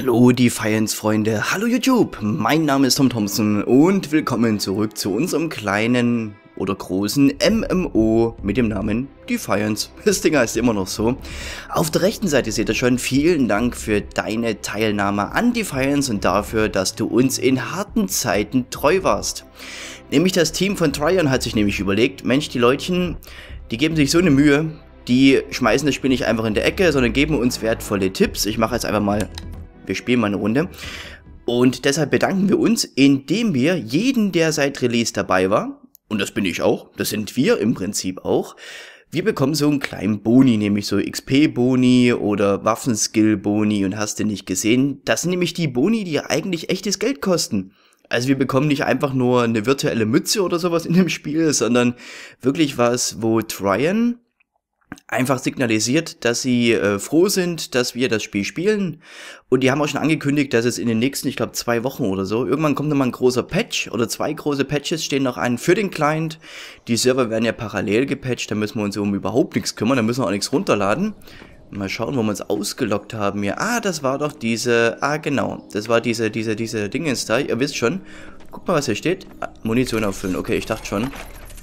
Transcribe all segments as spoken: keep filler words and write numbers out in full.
Hallo Defiance-Freunde, hallo YouTube, mein Name ist Tom Thompson und willkommen zurück zu unserem kleinen oder großen M M O mit dem Namen Defiance. Das Ding heißt immer noch so. Auf der rechten Seite seht ihr schon, vielen Dank für deine Teilnahme an Defiance und dafür, dass du uns in harten Zeiten treu warst. Nämlich das Team von Tryon hat sich nämlich überlegt, Mensch, die Leutchen, die geben sich so eine Mühe, die schmeißen das Spiel nicht einfach in der Ecke, sondern geben uns wertvolle Tipps. Ich mache jetzt einfach mal... Wir spielen mal eine Runde. Und deshalb bedanken wir uns, indem wir jeden, der seit Release dabei war, und das bin ich auch, das sind wir im Prinzip auch, wir bekommen so einen kleinen Boni, nämlich so X P-Boni oder Waffenskill-Boni und hast du nicht gesehen. Das sind nämlich die Boni, die eigentlich echtes Geld kosten. Also wir bekommen nicht einfach nur eine virtuelle Mütze oder sowas in dem Spiel, sondern wirklich was, wo Tryon einfach signalisiert, dass sie äh, froh sind, dass wir das Spiel spielen. Und die haben auch schon angekündigt, dass es in den nächsten, ich glaube, zwei Wochen oder so, irgendwann kommt nochmal ein großer Patch oder zwei große Patches stehen noch an für den Client. Die Server werden ja parallel gepatcht, da müssen wir uns um überhaupt nichts kümmern, da müssen wir auch nichts runterladen. Mal schauen, wo wir uns ausgeloggt haben hier. Ah, das war doch diese, ah genau, das war diese, diese, diese Dingens da, ihr wisst schon. Guck mal, was hier steht. Ah, Munition auffüllen, okay, ich dachte schon.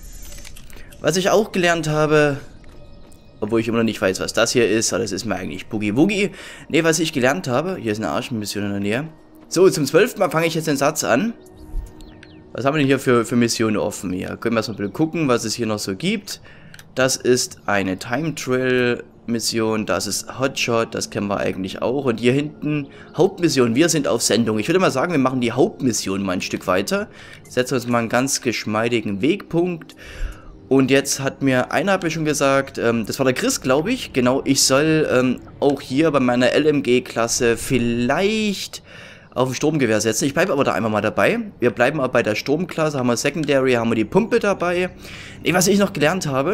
Was ich auch gelernt habe... Obwohl ich immer noch nicht weiß, was das hier ist, aber das ist mir eigentlich Boogie Woogie. Ne, was ich gelernt habe, hier ist eine Arschmission in der Nähe. So, zum zwölften Mal fange ich jetzt den Satz an. Was haben wir denn hier für, für Missionen offen hier? Können wir erstmal bitte gucken, was es hier noch so gibt. Das ist eine Time Trail Mission, das ist Hotshot, das kennen wir eigentlich auch. Und hier hinten Hauptmission, wir sind auf Sendung. Ich würde mal sagen, wir machen die Hauptmission mal ein Stück weiter. Setzen uns mal einen ganz geschmeidigen Wegpunkt. Und jetzt hat mir einer hat mir schon gesagt, ähm, das war der Chris, glaube ich, genau, ich soll ähm, auch hier bei meiner L M G-Klasse vielleicht auf ein Sturmgewehr setzen. Ich bleibe aber da einfach mal dabei. Wir bleiben aber bei der Sturmklasse, haben wir Secondary, haben wir die Pumpe dabei. Nee, was ich noch gelernt habe,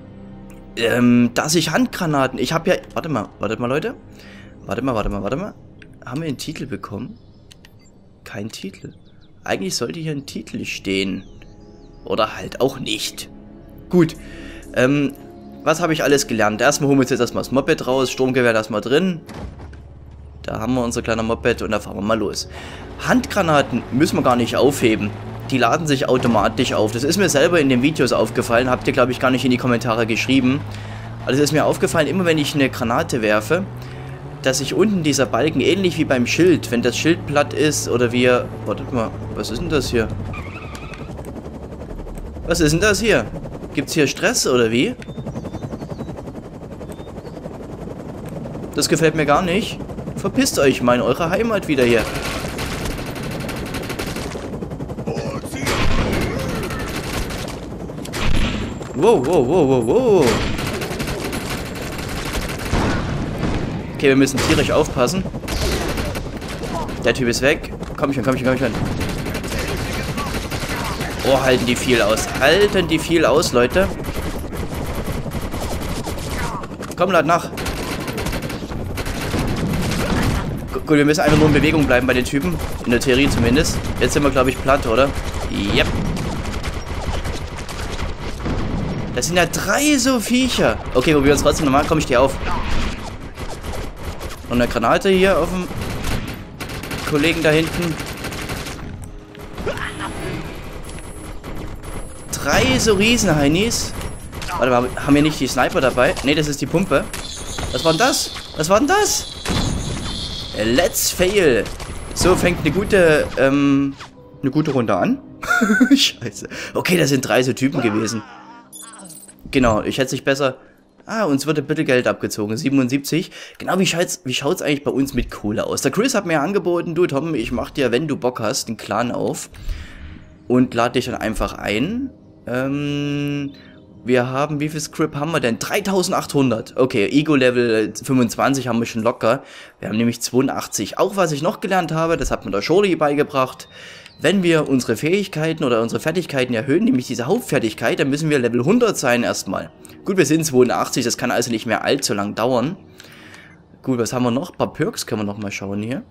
ähm, dass ich Handgranaten, ich habe ja, warte mal, warte mal Leute, warte mal, warte mal, warte mal, haben wir einen Titel bekommen? Kein Titel. Eigentlich sollte hier ein Titel stehen. Oder halt auch nicht. Gut, ähm, was habe ich alles gelernt? Erstmal holen wir uns jetzt erstmal das Moped raus, Sturmgewehr erstmal drin. Da haben wir unser kleiner Moped und da fahren wir mal los. Handgranaten müssen wir gar nicht aufheben. Die laden sich automatisch auf. Das ist mir selber in den Videos aufgefallen, habt ihr glaube ich gar nicht in die Kommentare geschrieben. Also es ist mir aufgefallen, immer wenn ich eine Granate werfe, dass sich unten dieser Balken, ähnlich wie beim Schild, wenn das Schild platt ist oder wir... Wartet mal, was ist denn das hier? Was ist denn das hier? Gibt's hier Stress oder wie? Das gefällt mir gar nicht. Verpisst euch mal in eure Heimat wieder hier. Wow, wow, wow, wow, wow. Okay, wir müssen tierisch aufpassen. Der Typ ist weg. Komm schon, komm schon, komm schon. Oh, halten die viel aus. Halten die viel aus, Leute. Komm, lad nach. Gut, wir müssen einfach nur in Bewegung bleiben bei den Typen. In der Theorie zumindest. Jetzt sind wir, glaube ich, platt, oder? Yep. Das sind ja drei so Viecher. Okay, probieren wir uns trotzdem nochmal. Komm, ich stehe auf. Und eine Granate hier auf dem Kollegen da hinten. Drei so Riesenheinis. Warte mal, haben wir nicht die Sniper dabei? Ne, das ist die Pumpe. Was war denn das? Was war denn das? Let's fail. So fängt eine gute, ähm, eine gute Runde an. Scheiße. Okay, das sind drei so Typen gewesen. Genau, ich hätte sich besser... Ah, uns wird ein bisschen Geld abgezogen. siebenundsiebzig. Genau, wie schaut's, wie schaut's eigentlich bei uns mit Kohle aus? Der Chris hat mir angeboten, du Tom, ich mach dir, wenn du Bock hast, einen Clan auf. Und lade dich dann einfach ein. Ähm, wir haben, wie viel Script haben wir denn? dreitausendachthundert. Okay, Ego-Level fünfundzwanzig haben wir schon locker. Wir haben nämlich zweiundachtzig. Auch was ich noch gelernt habe, das hat mir der Shorty beigebracht. Wenn wir unsere Fähigkeiten oder unsere Fertigkeiten erhöhen, nämlich diese Hauptfertigkeit, dann müssen wir Level hundert sein erstmal. Gut, wir sind zweiundachtzig, das kann also nicht mehr allzu lang dauern. Gut, was haben wir noch? Ein paar Perks können wir noch mal schauen hier.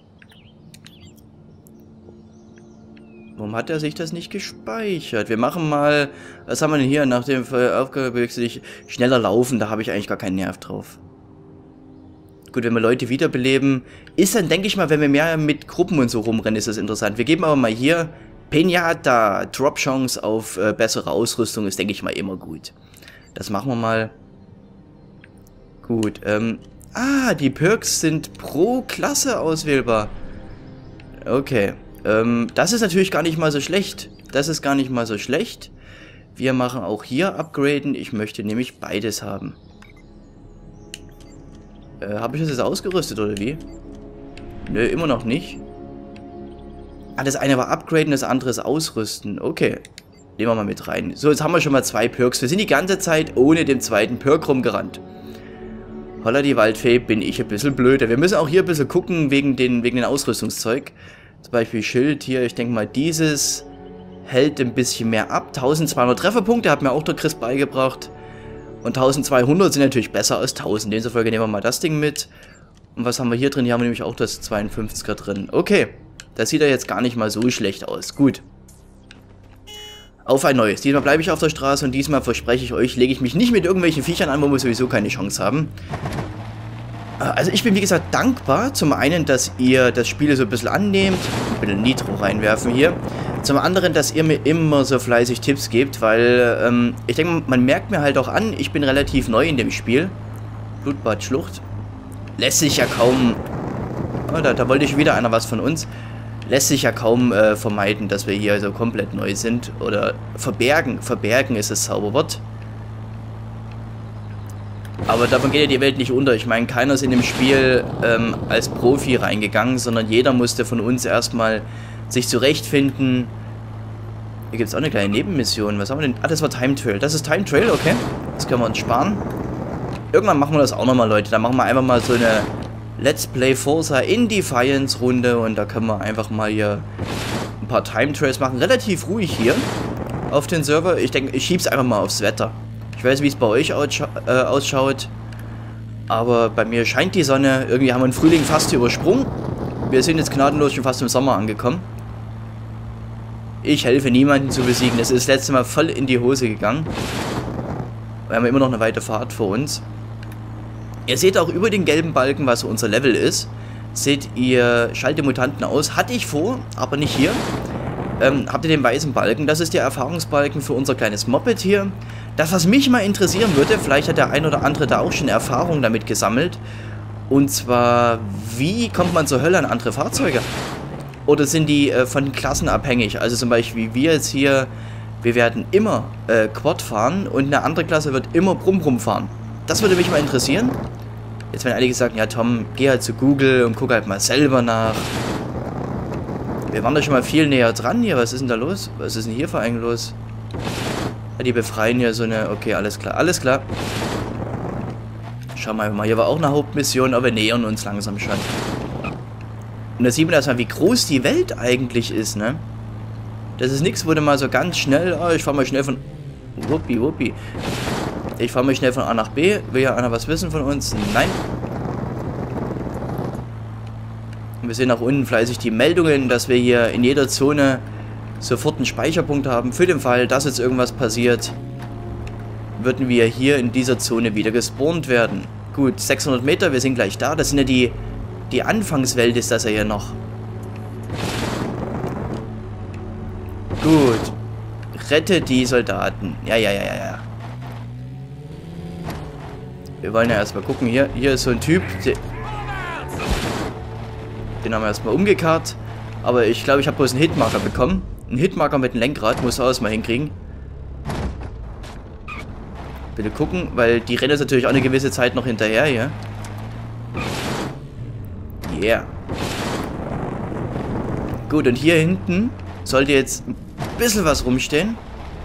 Warum hat er sich das nicht gespeichert? Wir machen mal... Was haben wir denn hier? Nach dem Aufgabe schneller laufen. Da habe ich eigentlich gar keinen Nerv drauf. Gut, wenn wir Leute wiederbeleben, ist dann, denke ich mal, wenn wir mehr mit Gruppen und so rumrennen, ist das interessant. Wir geben aber mal hier Pinata, Drop Chance auf äh, bessere Ausrüstung, ist, denke ich mal, immer gut. Das machen wir mal. Gut, ähm, ah, die Perks sind pro Klasse auswählbar. Okay, ähm, das ist natürlich gar nicht mal so schlecht. Das ist gar nicht mal so schlecht. Wir machen auch hier Upgraden. Ich möchte nämlich beides haben. Äh, habe ich das jetzt ausgerüstet oder wie? Nö, immer noch nicht. Ah, das eine war Upgraden, das andere ist Ausrüsten. Okay, nehmen wir mal mit rein. So, jetzt haben wir schon mal zwei Perks. Wir sind die ganze Zeit ohne den zweiten Perk rumgerannt. Holla die Waldfee, bin ich ein bisschen blöder. Wir müssen auch hier ein bisschen gucken wegen den, wegen den Ausrüstungszeug. Zum Beispiel Schild hier. Ich denke mal, dieses hält ein bisschen mehr ab. eintausendzweihundert Trefferpunkte hat mir auch der Chris beigebracht. Und eintausendzweihundert sind natürlich besser als tausend. Demzufolge nehmen wir mal das Ding mit. Und was haben wir hier drin? Hier haben wir nämlich auch das zweiundfünfziger drin. Okay, das sieht ja jetzt gar nicht mal so schlecht aus. Gut. Auf ein neues. Diesmal bleibe ich auf der Straße und diesmal verspreche ich euch, lege ich mich nicht mit irgendwelchen Viechern an, wo wir sowieso keine Chance haben. Also ich bin wie gesagt dankbar. Zum einen, dass ihr das Spiel so ein bisschen annehmt. Ein bisschen Nitro reinwerfen hier. Zum anderen, dass ihr mir immer so fleißig Tipps gebt, weil ähm, ich denke, man merkt mir halt auch an, ich bin relativ neu in dem Spiel. Blutbad Schlucht. Lässt sich ja kaum... Oh, da, da wollte ich wieder einer was von uns. Lässt sich ja kaum äh, vermeiden, dass wir hier so komplett neu sind. Oder verbergen. Verbergen ist das Zauberwort. Aber davon geht ja die Welt nicht unter. Ich meine, keiner ist in dem Spiel ähm, als Profi reingegangen, sondern jeder musste von uns erstmal sich zurechtfinden. Hier gibt es auch eine kleine Nebenmission. Was haben wir denn? Ah, das war Time Trail. Das ist Time Trail, okay. Das können wir uns sparen. Irgendwann machen wir das auch nochmal, Leute. Da machen wir einfach mal so eine Let's Play Forza in Defiance Runde. Und da können wir einfach mal hier ein paar Time Trails machen. Relativ ruhig hier auf den Server. Ich denke, ich schieb's einfach mal aufs Wetter. Ich weiß, wie es bei euch ausscha äh, ausschaut. Aber bei mir scheint die Sonne. Irgendwie haben wir den Frühling fast übersprungen. Wir sind jetzt gnadenlos schon fast im Sommer angekommen. Ich helfe niemanden zu besiegen. Das ist das letzte Mal voll in die Hose gegangen. Wir haben immer noch eine weite Fahrt vor uns. Ihr seht auch über den gelben Balken, was unser Level ist. Seht ihr, schalte Mutanten aus. Hatte ich vor, aber nicht hier. Ähm, habt ihr den weißen Balken? Das ist der Erfahrungsbalken für unser kleines Moped hier. Das, was mich mal interessieren würde, vielleicht hat der ein oder andere da auch schon Erfahrung damit gesammelt. Und zwar, wie kommt man zur Hölle an andere Fahrzeuge? Oder sind die äh, von den Klassen abhängig? Also zum Beispiel wie wir jetzt hier, wir werden immer äh, Quad fahren und eine andere Klasse wird immer Brumm-Brumm fahren. Das würde mich mal interessieren. Jetzt werden einige sagen, ja Tom, geh halt zu Google und guck halt mal selber nach. Wir waren da schon mal viel näher dran hier. Was ist denn da los? Was ist denn hier für einen los? Ja, die befreien hier so eine... Okay, alles klar, alles klar. Schauen wir mal, hier war auch eine Hauptmission, aber wir nähern uns langsam schon. Und da sieht man erstmal, wie groß die Welt eigentlich ist, ne? Das ist nichts, wo du mal so ganz schnell... Oh, ich fahre mal schnell von... Wuppi, wuppi. Ich fahre mal schnell von A nach B. Will ja einer was wissen von uns? Nein. Und wir sehen nach unten fleißig die Meldungen, dass wir hier in jeder Zone sofort einen Speicherpunkt haben. Für den Fall, dass jetzt irgendwas passiert, würden wir hier in dieser Zone wieder gespawnt werden. Gut, sechshundert Meter, wir sind gleich da. Das sind ja die... Die Anfangswelt ist das ja hier noch. Gut. Rette die Soldaten. Ja, ja, ja, ja, ja. Wir wollen ja erstmal gucken. Hier, hier ist so ein Typ. Den, den haben wir erstmal umgekarrt. Aber ich glaube, ich habe bloß einen Hitmarker bekommen. Einen Hitmarker mit einem Lenkrad. Muss er erstmal hinkriegen. Bitte gucken, weil die rennen jetzt natürlich auch eine gewisse Zeit noch hinterher hier. Yeah. Gut, und hier hinten sollte jetzt ein bisschen was rumstehen.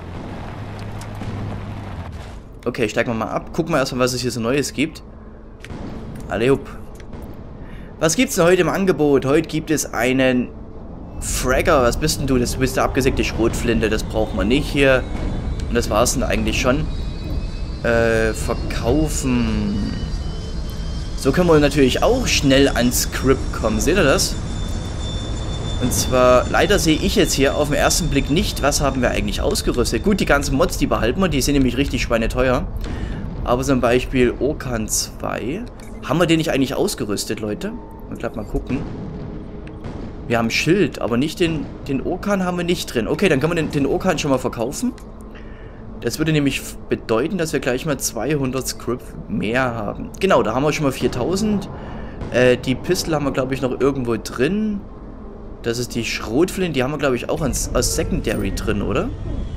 Okay, steigen wir mal ab. Gucken wir erstmal, was es hier so Neues gibt. Alle hopp. Was gibt's denn heute im Angebot? Heute gibt es einen Fragger. Was bist denn du? Das bist eine abgesägte Schrotflinte. Das braucht man nicht hier. Und das war's dann eigentlich schon. Äh, verkaufen. So können wir natürlich auch schnell ans Script kommen. Seht ihr das? Und zwar, leider sehe ich jetzt hier auf den ersten Blick nicht, was haben wir eigentlich ausgerüstet. Gut, die ganzen Mods, die behalten wir, die sind nämlich richtig schweineteuer. Aber zum Beispiel Orkan zwei. Haben wir den nicht eigentlich ausgerüstet, Leute? Ich glaube, mal gucken. Wir haben Schild, aber nicht den, den Orkan haben wir nicht drin. Okay, dann können wir den, den Orkan schon mal verkaufen. Das würde nämlich bedeuten, dass wir gleich mal zweihundert Scrip mehr haben. Genau, da haben wir schon mal viertausend. Äh, die Pistole haben wir, glaube ich, noch irgendwo drin. Das ist die Schrotflinte, die haben wir, glaube ich, auch als, als Secondary drin, oder?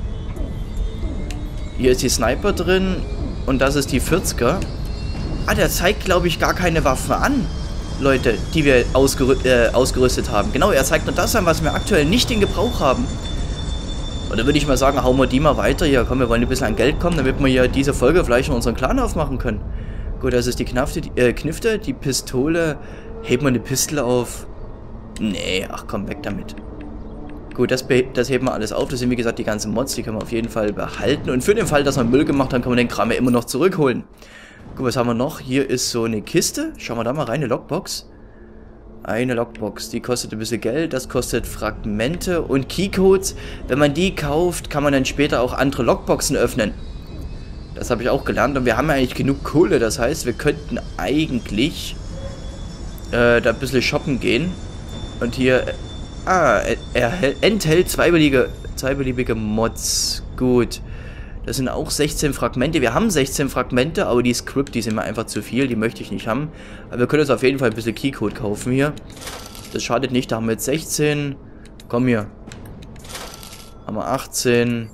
Hier ist die Sniper drin und das ist die vierziger. Ah, der zeigt, glaube ich, gar keine Waffen an, Leute, die wir ausgerü äh, ausgerüstet haben. Genau, er zeigt nur das an, was wir aktuell nicht in Gebrauch haben. Und dann würde ich mal sagen, hauen wir die mal weiter. Ja, komm, wir wollen ein bisschen an Geld kommen, damit wir ja diese Folge vielleicht noch unseren Clan aufmachen können. Gut, das ist die Knafte, die, äh, Knifte, die Pistole. Heben wir eine Pistole auf? Nee, ach komm, weg damit. Gut, das, das heben wir alles auf. Das sind, wie gesagt, die ganzen Mods, die können wir auf jeden Fall behalten. Und für den Fall, dass wir Müll gemacht haben, können wir den Kram ja immer noch zurückholen. Gut, was haben wir noch? Hier ist so eine Kiste. Schauen wir da mal rein, eine Lockbox. Eine Lockbox, die kostet ein bisschen Geld. Das kostet Fragmente und Keycodes. Wenn man die kauft, kann man dann später auch andere Lockboxen öffnen. Das habe ich auch gelernt. Und wir haben ja eigentlich genug Kohle. Das heißt, wir könnten eigentlich äh, da ein bisschen shoppen gehen. Und hier... Ah, er enthält zwei beliebige, zwei beliebige Mods. Gut. Das sind auch sechzehn Fragmente. Wir haben sechzehn Fragmente, aber die Script, die sind mir einfach zu viel. Die möchte ich nicht haben. Aber wir können uns auf jeden Fall ein bisschen Keycode kaufen hier. Das schadet nicht. Da haben wir jetzt sechzehn. Komm hier. Haben wir achtzehn.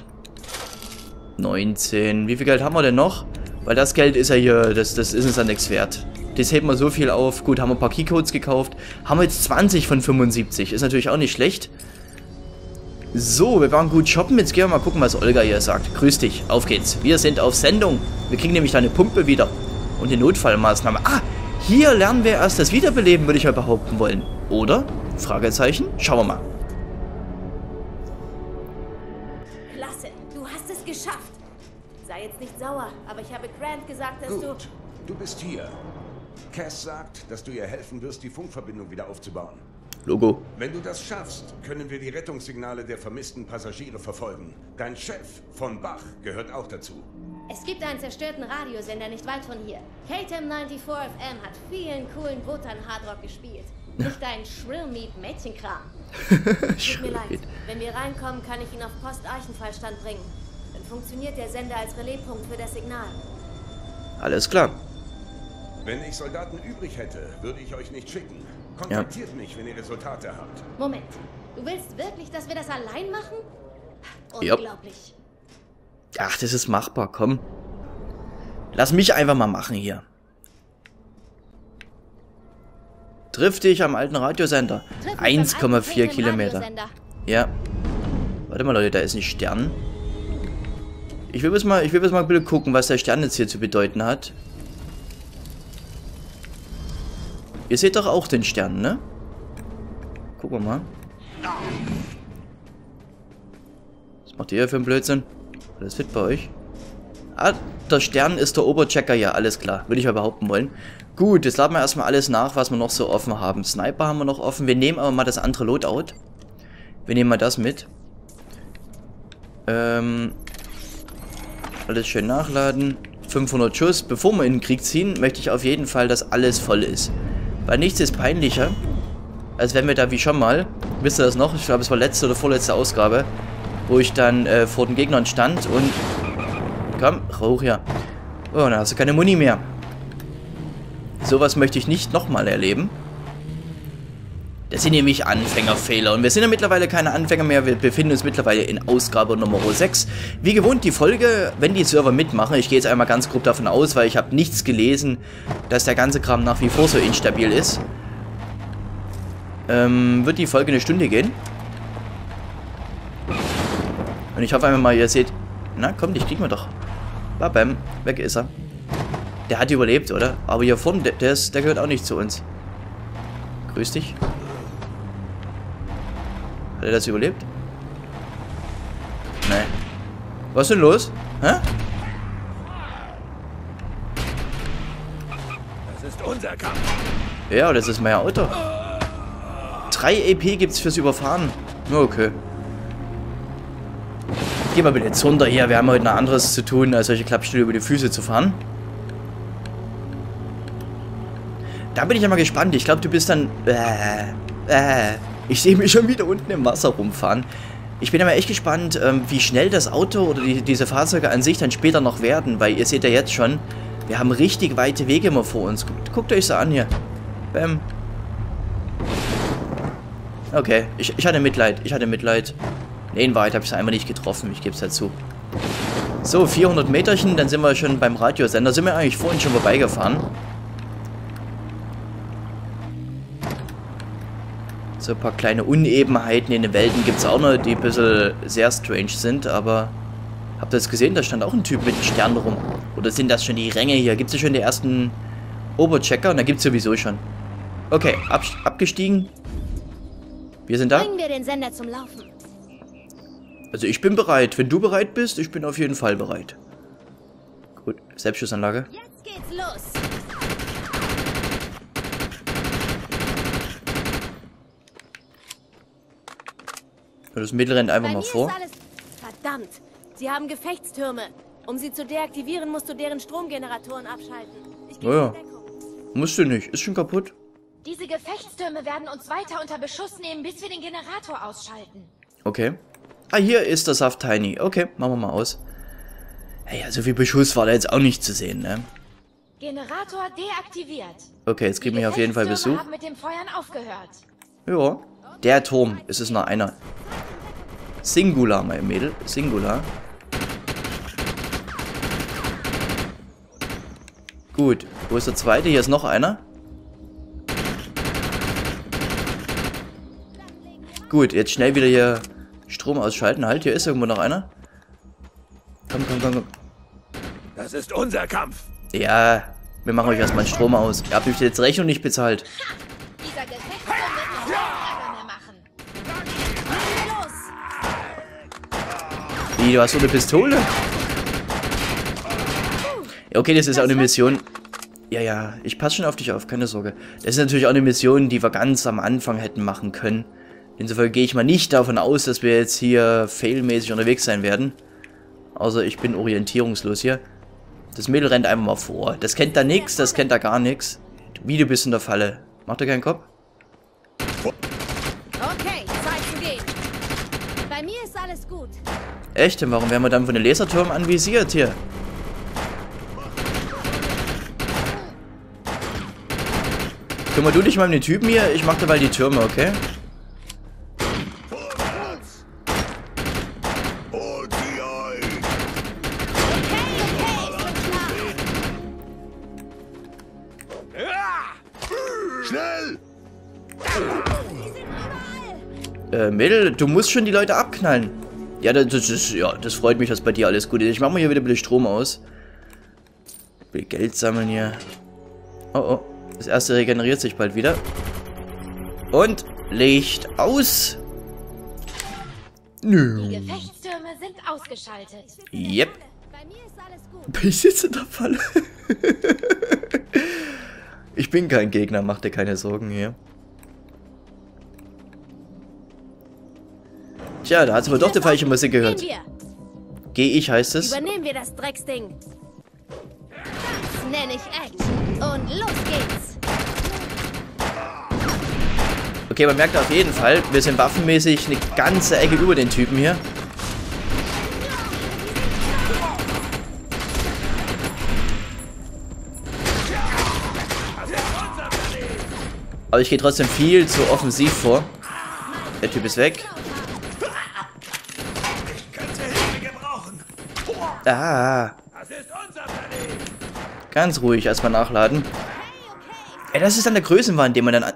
neunzehn. Wie viel Geld haben wir denn noch? Weil das Geld ist ja hier, das, das ist uns dann nichts wert. Das heben wir so viel auf. Gut, haben wir ein paar Keycodes gekauft. Haben wir jetzt zwanzig von fünfundsiebzig. Ist natürlich auch nicht schlecht. So, wir waren gut shoppen. Jetzt gehen wir mal gucken, was Olga hier sagt. Grüß dich, auf geht's. Wir sind auf Sendung. Wir kriegen nämlich deine Pumpe wieder. Und die Notfallmaßnahme. Ah, hier lernen wir erst das Wiederbeleben, würde ich mal behaupten wollen. Oder? Fragezeichen? Schauen wir mal. Klasse, du hast es geschafft. Sei jetzt nicht sauer, aber ich habe Grant gesagt, dass Gut, du... du bist hier. Cass sagt, dass du ihr helfen wirst, die Funkverbindung wieder aufzubauen. Logo. Wenn du das schaffst, können wir die Rettungssignale der vermissten Passagiere verfolgen. Dein Chef von Bach gehört auch dazu. Es gibt einen zerstörten Radiosender nicht weit von hier. K T M vierundneunzig F M hat vielen coolen Wotan-Hardrock gespielt. Nicht dein Shrill-Meat-Mädchenkram. Tut mir leid. Wenn wir reinkommen, kann ich ihn auf Post-Eichenfallstand bringen. Dann funktioniert der Sender als Relaispunkt für das Signal. Alles klar. Wenn ich Soldaten übrig hätte, würde ich euch nicht schicken. Kontaktiert ja. mich, wenn ihr Resultate habt. Moment. Du willst wirklich, dass wir das allein machen? Ja. Unglaublich. Ach, das ist machbar, komm. Lass mich einfach mal machen hier. Triff dich am alten Radiosender. eins Komma vier Kilometer. Ja. Warte mal, Leute, da ist ein Stern. Ich will bis mal, ich will bis mal ein bisschen gucken, was der Stern jetzt hier zu bedeuten hat. Ihr seht doch auch den Stern, ne? Gucken wir mal. Was macht ihr hier für einen Blödsinn? Alles fit bei euch? Ah, der Stern ist der Oberchecker, ja, alles klar. Würde ich mal behaupten wollen. Gut, jetzt laden wir erstmal alles nach, was wir noch so offen haben. Sniper haben wir noch offen. Wir nehmen aber mal das andere Loadout. Wir nehmen mal das mit. Ähm... Alles schön nachladen. fünfhundert Schuss. Bevor wir in den Krieg ziehen, möchte ich auf jeden Fall, dass alles voll ist. Weil nichts ist peinlicher, als wenn wir da wie schon mal, wisst ihr das noch? Ich glaube, es war letzte oder vorletzte Ausgabe, wo ich dann äh, vor den Gegnern stand und... Komm, hoch hier. Oh, dann hast du keine Muni mehr. Sowas möchte ich nicht nochmal erleben. Das sind nämlich Anfängerfehler. Und wir sind ja mittlerweile keine Anfänger mehr. Wir befinden uns mittlerweile in Ausgabe Nummer sechs. Wie gewohnt die Folge, wenn die Server mitmachen. Ich gehe jetzt einmal ganz grob davon aus, weil ich habe nichts gelesen, dass der ganze Kram nach wie vor so instabil ist. Ähm, wird die Folge eine Stunde gehen. Und ich hoffe einfach mal, ihr seht... Na, komm, dich kriegen wir doch. Bam, weg ist er. Der hat überlebt, oder? Aber hier vorne, der, der, ist, der gehört auch nicht zu uns. Grüß dich. Hat er das überlebt? Nein. Was ist denn los? Hä? Das ist unser Kampf. Ja, das ist mein Auto. drei E P gibt's fürs Überfahren. Okay. Geh mal bitte jetzt runter hier. Wir haben heute noch anderes zu tun, als solche Klappstühle über die Füße zu fahren. Da bin ich ja mal gespannt. Ich glaube, du bist dann... Äh, äh, ich sehe mich schon wieder unten im Wasser rumfahren. Ich bin aber echt gespannt, ähm, wie schnell das Auto oder die, diese Fahrzeuge an sich dann später noch werden. Weil ihr seht ja jetzt schon, wir haben richtig weite Wege immer vor uns. Guckt, guckt euch so an hier. Bäm. Okay, ich, ich hatte Mitleid. Ich hatte Mitleid. Nee, in Wahrheit habe ich es einmal nicht getroffen. Ich gebe es dazu. So, vierhundert Meterchen, dann sind wir schon beim Radiosender. Sind wir eigentlich vorhin schon vorbeigefahren. So ein paar kleine Unebenheiten in den Wäldern gibt es auch noch, die ein bisschen sehr strange sind, aber habt ihr das gesehen? Da stand auch ein Typ mit einem Stern rum. Oder sind das schon die Ränge hier? Gibt es schon die ersten Oberchecker? Und da gibt es sowieso schon. Okay, ab, abgestiegen. Wir sind da. Bringen wir den Sender zum Laufen. Also ich bin bereit. Wenn du bereit bist, ich bin auf jeden Fall bereit. Gut, Selbstschussanlage. Jetzt geht's los. Das Mädel rennt einfach Bei mal mir vor. ist alles... Verdammt, sie haben Gefechtstürme. Um sie zu deaktivieren, musst du deren Stromgeneratoren abschalten. Ich gebe Naja, in Deckung. musst du nicht. Ist schon kaputt. Diese Gefechtstürme werden uns weiter unter Beschuss nehmen, bis wir den Generator ausschalten. Okay. Ah, hier ist der Saft Tiny. Okay, machen wir mal aus. Hey, so viel Beschuss war da jetzt auch nicht zu sehen, ne? Generator deaktiviert. Okay, jetzt kriegen wir hier auf jeden Fall Gefechtstürme Besuch. haben mit dem Feuern aufgehört. Ja. Der Turm. Es ist noch einer. Singular, mein Mädel. Singular. Gut. Wo ist der zweite? Hier ist noch einer. Gut, jetzt schnell wieder hier Strom ausschalten. Halt, hier ist irgendwo noch einer. Komm, komm, komm, komm. Das ist unser Kampf. Ja, wir machen euch erstmal den Strom aus. Ihr habt euch jetzt Rechnung nicht bezahlt. Dieser Gefechtsturm wird noch keinen Ärger mehr machen. Los! Wie, du hast so eine Pistole? Ja, okay, das ist auch eine Mission. Ja, ja, ich passe schon auf dich auf, keine Sorge. Das ist natürlich auch eine Mission, die wir ganz am Anfang hätten machen können. Insofern gehe ich mal nicht davon aus, dass wir jetzt hier failmäßig unterwegs sein werden. Also ich bin orientierungslos hier. Das Mädel rennt einfach mal vor. Das kennt da nichts, das kennt da gar nichts. Wie, du bist in der Falle. Macht er keinen Kopf? Okay, Zeit zu gehen. Bei mir ist alles gut. Echt? Und warum werden wir dann von den Laserturm anvisiert hier? Kümmer du dich mal um den Typen hier? Ich mach dabei die Türme, okay? Schnell! Äh, Mädel, du musst schon die Leute abknallen. Ja, das ist, ja, das freut mich, dass bei dir alles gut ist. Ich mach mal hier wieder ein bisschen Strom aus. Ich will Geld sammeln hier. Oh, oh. Das erste regeneriert sich bald wieder. Und Licht aus. Nö. Die Gefechtstürme sind ausgeschaltet. Yep. Bei mir ist alles gut. Ich sitze in der Falle. Ich bin kein Gegner, mach dir keine Sorgen hier. Tja, da hat aber doch die falsche Musik gehört. Gehen wir. Geh ich, heißt es. Übernehmen wir das Drecksding. Das nenne ich Action. Und los geht's. Okay, man merkt auf jeden Fall, wir sind waffenmäßig eine ganze Ecke über den Typen hier. Aber ich gehe trotzdem viel zu offensiv vor. Der Typ ist weg. Ah. Ganz ruhig erstmal nachladen. Ey, das ist dann der Größenwahn, den man dann... An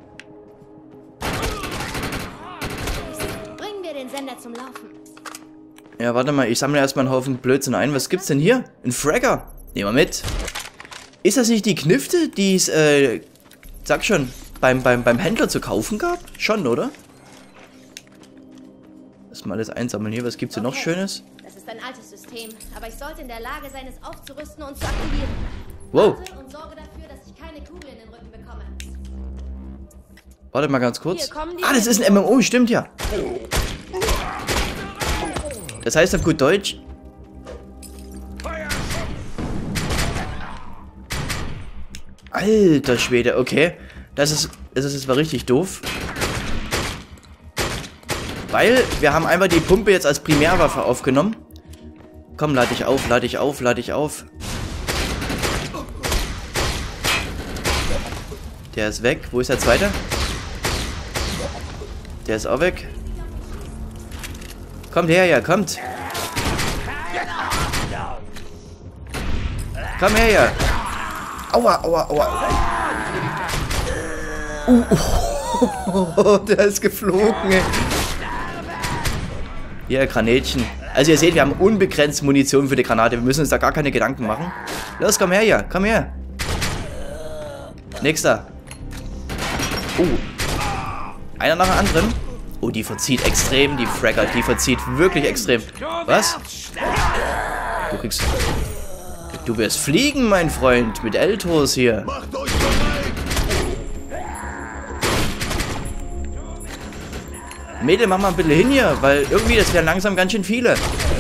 Bringen wir den Sender zum Laufen. ja, warte mal, ich sammle erstmal einen Haufen Blödsinn ein. Was gibt's denn hier? Ein Fragger. Nehmen wir mit. Ist das nicht die Knifte, die es, äh, sag schon, beim, beim, beim Händler zu kaufen gab? Schon, oder? Erstmal alles einsammeln hier. Was gibt's hier noch Okay. Schönes? Das ist ein altes System, aber ich sollte in der Lage sein, es aufzurüsten und zu aktivieren. Wow. Warte und sorge dafür, dass ich keine Kugel in den Rücken bekomme. Warte mal ganz kurz. Hier kommen die Ah, das ist ein M M O, stimmt ja. Das heißt auf gut Deutsch... Alter Schwede, okay. Das ist, das ist jetzt mal richtig doof. Weil wir haben einfach die Pumpe jetzt als Primärwaffe aufgenommen. Komm, lade ich auf, lade ich auf, lade ich auf. Der ist weg. Wo ist der zweite? Der ist auch weg. Kommt her, ja, kommt. Komm her, ja. Aua, aua, aua. Uh, oh, der ist geflogen, ey. Hier, Granätchen. Also ihr seht, wir haben unbegrenzt Munition für die Granate. Wir müssen uns da gar keine Gedanken machen. Los, komm her, ja. Komm her. Nächster. Oh. Einer nach dem anderen. Oh, die verzieht extrem, die Fragger. Die verzieht wirklich extrem. Was? Du kriegst... Du wirst fliegen, mein Freund. Mit Eltos hier. Mädel, mach mal ein bisschen hin hier, weil irgendwie, das wären langsam ganz schön viele.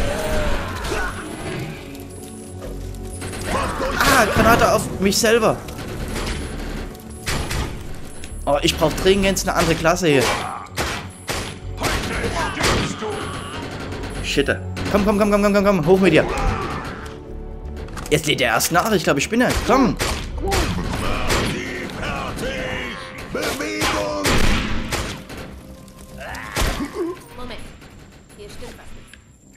Ah, Granate auf mich selber. Oh, ich brauche dringend eine andere Klasse hier. Shit. Komm, komm, komm, komm, komm, komm, komm, hoch mit dir. Jetzt lädt er erst nach, ich glaube, ich spinne. Komm. Moment. Hier stimmt was nicht.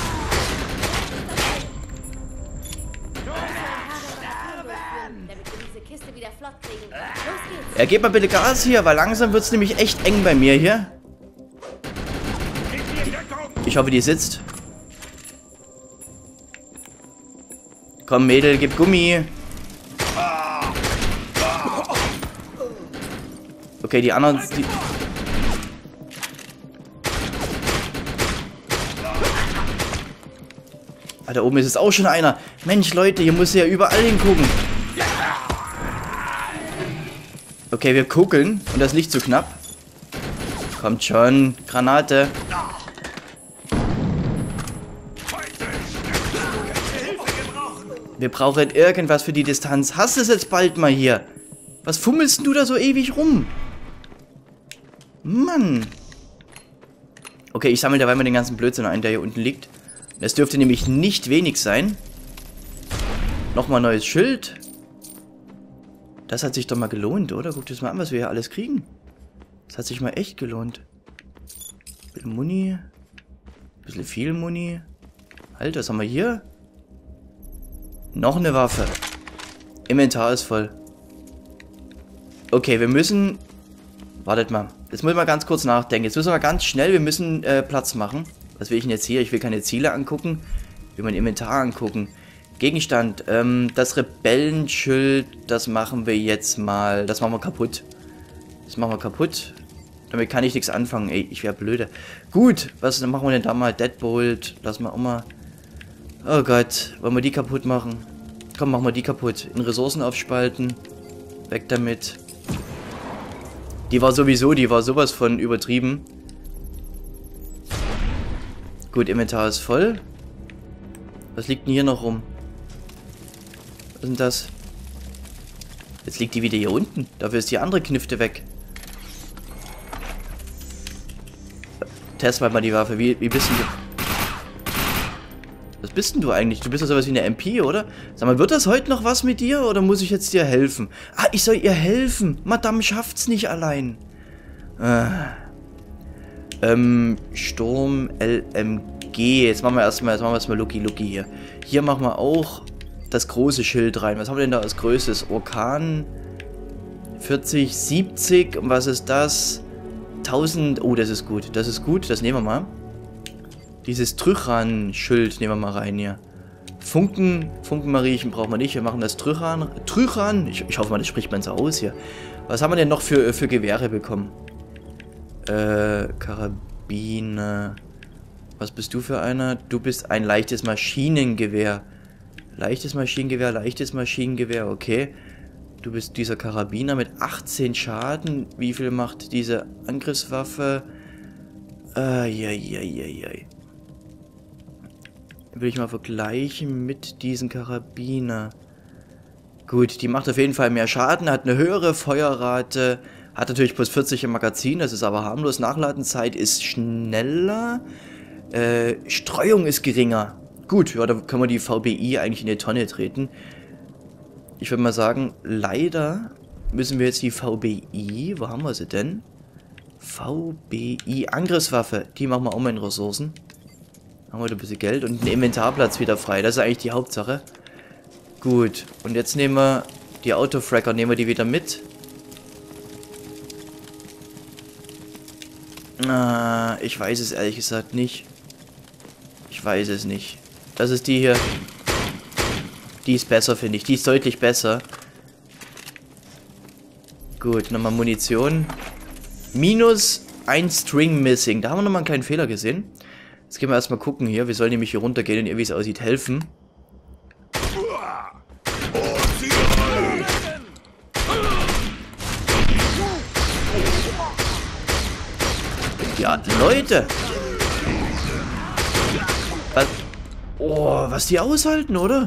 Damit wir diese Kiste wieder flott kriegen. Los geht's. Ja, gebt mal bitte Gas hier, weil langsam wird es nämlich echt eng bei mir hier. Ich hoffe, die sitzt. Komm, Mädel, gib Gummi. Okay, die anderen... Die ah, da oben ist es auch schon einer. Mensch, Leute, hier muss ja überall hingucken. Okay, wir gucken. Und das Licht zu knapp. Kommt schon. Granate. Wir brauchen irgendwas für die Distanz. Hast du es jetzt bald mal hier? Was fummelst du da so ewig rum? Mann. Okay, ich sammle dabei mal den ganzen Blödsinn ein, der hier unten liegt. Das dürfte nämlich nicht wenig sein. Nochmal neues Schild. Das hat sich doch mal gelohnt, oder? Guckt euch mal an, was wir hier alles kriegen. Das hat sich mal echt gelohnt. Ein bisschen Muni. Ein bisschen viel Muni. Halt, was haben wir hier? Noch eine Waffe. Inventar ist voll. Okay, wir müssen... Wartet mal. Jetzt muss ich mal ganz kurz nachdenken. Jetzt müssen wir ganz schnell, wir müssen äh, Platz machen. Was will ich denn jetzt hier? Ich will keine Ziele angucken. Ich will mein Inventar angucken. Gegenstand. Ähm, das Rebellenschild, das machen wir jetzt mal... Das machen wir kaputt. Das machen wir kaputt. Damit kann ich nichts anfangen. Ey, ich wäre blöde. Gut, was machen wir denn da mal? Deadbolt. Lass mal auch mal... Oh Gott, wollen wir die kaputt machen? Komm, machen wir die kaputt. In Ressourcen aufspalten. Weg damit. Die war sowieso, die war sowas von übertrieben. Gut, Inventar ist voll. Was liegt denn hier noch rum? Was ist denn das? Jetzt liegt die wieder hier unten. Dafür ist die andere Knifte weg. Test mal die Waffe. Wie, wie bist denn du? Was bist denn du eigentlich? Du bist ja sowas wie eine M P, oder? Sag mal, wird das heute noch was mit dir oder muss ich jetzt dir helfen? Ah, ich soll ihr helfen. Madame schafft's nicht allein. Ah. Ähm, Sturm L M G. Jetzt machen wir erstmal, jetzt machen wir erstmal Lucky Lucky hier. Hier machen wir auch das große Schild rein. Was haben wir denn da als größtes? Orkan vierzig, siebzig. Und was ist das? tausend. Oh, das ist gut. Das ist gut. Das nehmen wir mal. Dieses Trychan-Schild nehmen wir mal rein hier. Funken, Funkenmariechen brauchen wir nicht. Wir machen das Trychan. Trychan. Ich, ich hoffe mal, das spricht man so aus hier. Was haben wir denn noch für, für Gewehre bekommen? Äh, Karabiner. Was bist du für einer? Du bist ein leichtes Maschinengewehr. Leichtes Maschinengewehr, leichtes Maschinengewehr, okay. Du bist dieser Karabiner mit achtzehn Schaden. Wie viel macht diese Angriffswaffe? Eieieiei. Äh, Will ich mal vergleichen mit diesem Karabiner. Gut, die macht auf jeden Fall mehr Schaden, hat eine höhere Feuerrate, hat natürlich plus vierzig im Magazin, das ist aber harmlos. Nachladenzeit ist schneller, äh, Streuung ist geringer. Gut, ja, da können wir die V B I eigentlich in die Tonne treten. Ich würde mal sagen, leider müssen wir jetzt die V B I, wo haben wir sie denn? V B I, Angriffswaffe, die machen wir auch mal in Ressourcen. Haben wir ein bisschen Geld und einen Inventarplatz wieder frei, das ist eigentlich die Hauptsache. Gut, und jetzt nehmen wir die Autofracker, nehmen wir die wieder mit. Ah, ich weiß es ehrlich gesagt nicht. Ich weiß es nicht. Das ist die hier. Die ist besser, finde ich. Die ist deutlich besser. Gut, nochmal Munition. Minus ein String Missing. Da haben wir nochmal einen kleinen Fehler gesehen. Jetzt gehen wir erstmal gucken hier. Wir sollen nämlich hier runtergehen und ihr, wie es aussieht, helfen. Ja, Leute! Was? Oh, was die aushalten, oder?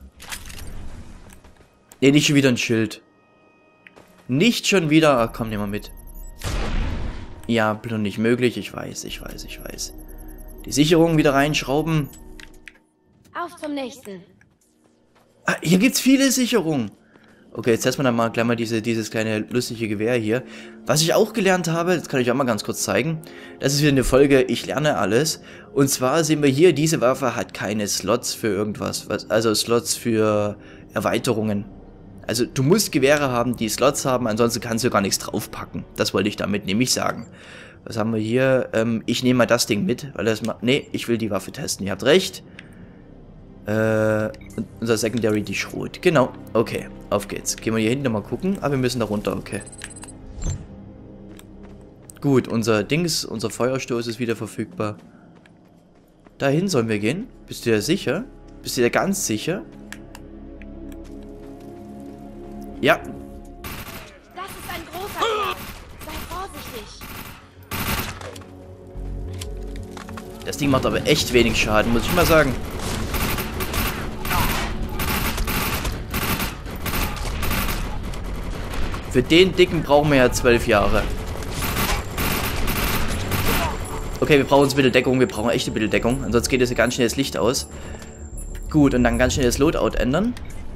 Ne, nicht schon wieder ein Schild. Nicht schon wieder... Ach, komm, nehmen wir mit. Ja, bloß nicht möglich. Ich weiß, ich weiß, ich weiß. Die Sicherung wieder reinschrauben. Auf zum nächsten. Ah, hier gibt's viele Sicherungen. Okay, jetzt setzen wir dann mal gleich mal diese, dieses kleine lustige Gewehr hier. Was ich auch gelernt habe, das kann ich auch mal ganz kurz zeigen. Das ist wieder eine Folge, ich lerne alles. Und zwar sehen wir hier, diese Waffe hat keine Slots für irgendwas. Was, also Slots für Erweiterungen. Also du musst Gewehre haben, die Slots haben, ansonsten kannst du gar nichts draufpacken. Das wollte ich damit nämlich sagen. Was haben wir hier? Ähm, ich nehme mal das Ding mit, weil das macht... Nee, ich will die Waffe testen, ihr habt recht. Äh, unser Secondary, die Schrot. Genau, okay, auf geht's. Gehen wir hier hinten mal gucken. Ah, wir müssen da runter, okay. Gut, unser Dings, unser Feuerstoß ist wieder verfügbar. Dahin sollen wir gehen. Bist du dir sicher? Bist du dir ganz sicher? Ja. Das ist ein großer Kerl. Sei vorsichtig. Das Ding macht aber echt wenig Schaden, muss ich mal sagen. Für den Dicken brauchen wir ja zwölf Jahre. Okay, wir brauchen uns ein bisschen Deckung. Wir brauchen echt ein bisschen Deckung. Ansonsten geht es ja ganz schnell das Licht aus. Gut, und dann ganz schnell das Loadout ändern.